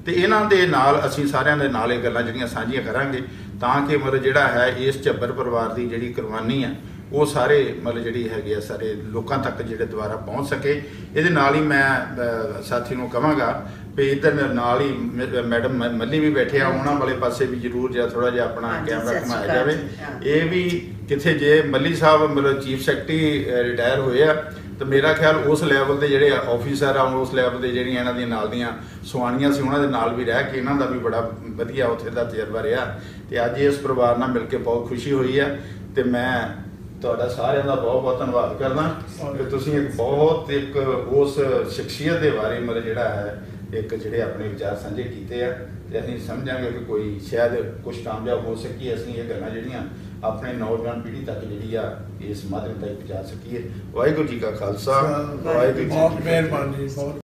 ਤੇ ਇਹਨਾਂ ਦੇ ਨਾਲ ਅਸੀਂ ਸਾਰਿਆਂ ਦੇ ਨਾਲ ਇਹ ਗੱਲਾਂ ਜਿਹੜੀਆਂ ਸਾਂਝੀਆਂ ਕਰਾਂਗੇ ਤਾਂ ਕਿ ਮਤਲਬ ਜਿਹੜਾ ਹੈ ਇਸ ਝੱਬਰ ਪਰਿਵਾਰ ਦੀ ਜਿਹੜੀ ਕੁਰਬਾਨੀ ਆ ਉਹ ਸਾਰੇ ਮਤਲਬ ਜਿਹੜੀ ਹੈਗੀ ਆ ਸਾਰੇ ਲੋਕਾਂ ਤੱਕ ਜਿਹੜੇ ਦੁਆਰਾ ਪਹੁੰਚ ਸਕੇ। ਇਹਦੇ ਨਾਲ ਹੀ ਮੈਂ ਅ, ਸਾਥੀ ਨੂੰ ਕਹਾਂਗਾ ਵੀ ਇੱਧਰ ਮੇਰੇ ਨਾਲ ਹੀ ਮੈ- ਮੈਡਮ ਮ- ਮੱਲੀ ਵੀ ਬੈਠੇ ਆ, ਉਹਨਾਂ ਵਾਲੇ ਪਾਸੇ ਵੀ ਜ਼ਰੂਰ ਜਿਹਾ ਥੋੜਾ ਜਿਹਾ ਆਪਣਾ ਹਾਂਜੀ, ਕੈਮਰਾ ਸਤਿ ਸ਼੍ਰੀ ਘੁਮਾਇਆ ਅਕਾਲ ਜਾਵੇ। ਜੀ, ਹਾਂ। ਇਹ ਵੀ ਕਿੱਥੇ ਜੇ ਮੱਲੀ ਸਾਹਿਬ ਮਤਲਬ ਚੀਫ ਸੈਕਟਰੀ ਰਿਟਾਇਰ ਹੋਏ ਆ ਤੇ ਮੇਰਾ ਖਿਆਲ ਉਸ ਲੈਵਲ ਦੇ ਜਿਹੜੇ ਆਫੀਸਰ ਆ ਉਸ ਲੈਵਲ ਦੇ ਜਿਹੜੀਆਂ ਇਹਨਾਂ ਦੀਆਂ ਨਾਲ ਦੀਆਂ ਸੁਆਣੀਆਂ ਸੀ ਉਹਨਾਂ ਦੇ ਨਾਲ ਵੀ ਰਹਿ ਕੇ ਇਹਨਾਂ ਦਾ ਵੀ ਬੜਾ ਵਧੀਆ ਉੱਥੇ ਦਾ ਤਜਰਬਾ ਰਿਹਾ ਤੇ ਅੱਜ ਇਸ ਪਰਿਵਾਰ ਨਾਲ ਮਿਲ ਕੇ ਬਹੁਤ ਖੁਸ਼ੀ ਹੋਈ ਆ ਤੇ ਮੈਂ ਤੁਹਾਡਾ ਸਾਰਿਆਂ ਦਾ ਬਹੁਤ ਬਹੁਤ ਧੰਨਵਾਦ ਕਰਦਾ ਕਿ ਤੁਸੀਂ ਇੱਕ ਬਹੁਤ ਇੱਕ ਉਸ ਸ਼ਖਸੀਅਤ ਦੇ ਬਾਰੇ ਮਤਲਬ ਜਿਹੜਾ ਹੈ ਇੱਕ ਜਿਹੜੇ ਆਪਣੇ ਵਿਚਾਰ ਸਾਂਝੇ ਕੀਤੇ ਆ ਤੇ ਅਸੀਂ ਸਮਝਾਂਗੇ ਕਿ ਕੋਈ ਸ਼ਾਇਦ ਕੁਝ ਕਾਮਯਾਬ ਹੋ ਸਕੀ ਅਸੀਂ ਇਹ ਗੱਲਾਂ ਜਿਹੜੀਆਂ ਆਪਣੇ ਨੌਜਵਾਨ ਪੀੜ੍ਹੀ ਤੱਕ ਜਿਹੜੀ ਆ ਇਸ ਮਾਧਿਅਮ ਤੱਕ ਪਹੁੰਚਾ ਸਕੀਏ। ਵਾਹਿਗੁਰੂ ਜੀ ਕਾ ਖਾਲਸਾ, ਵਾਹਿਗੁਰੂ ਜੀ ਕੀ ਬਹੁਤ ਫਤਿਹ। ਮਿਹਰਬਾਨੀ, ਬਹੁਤ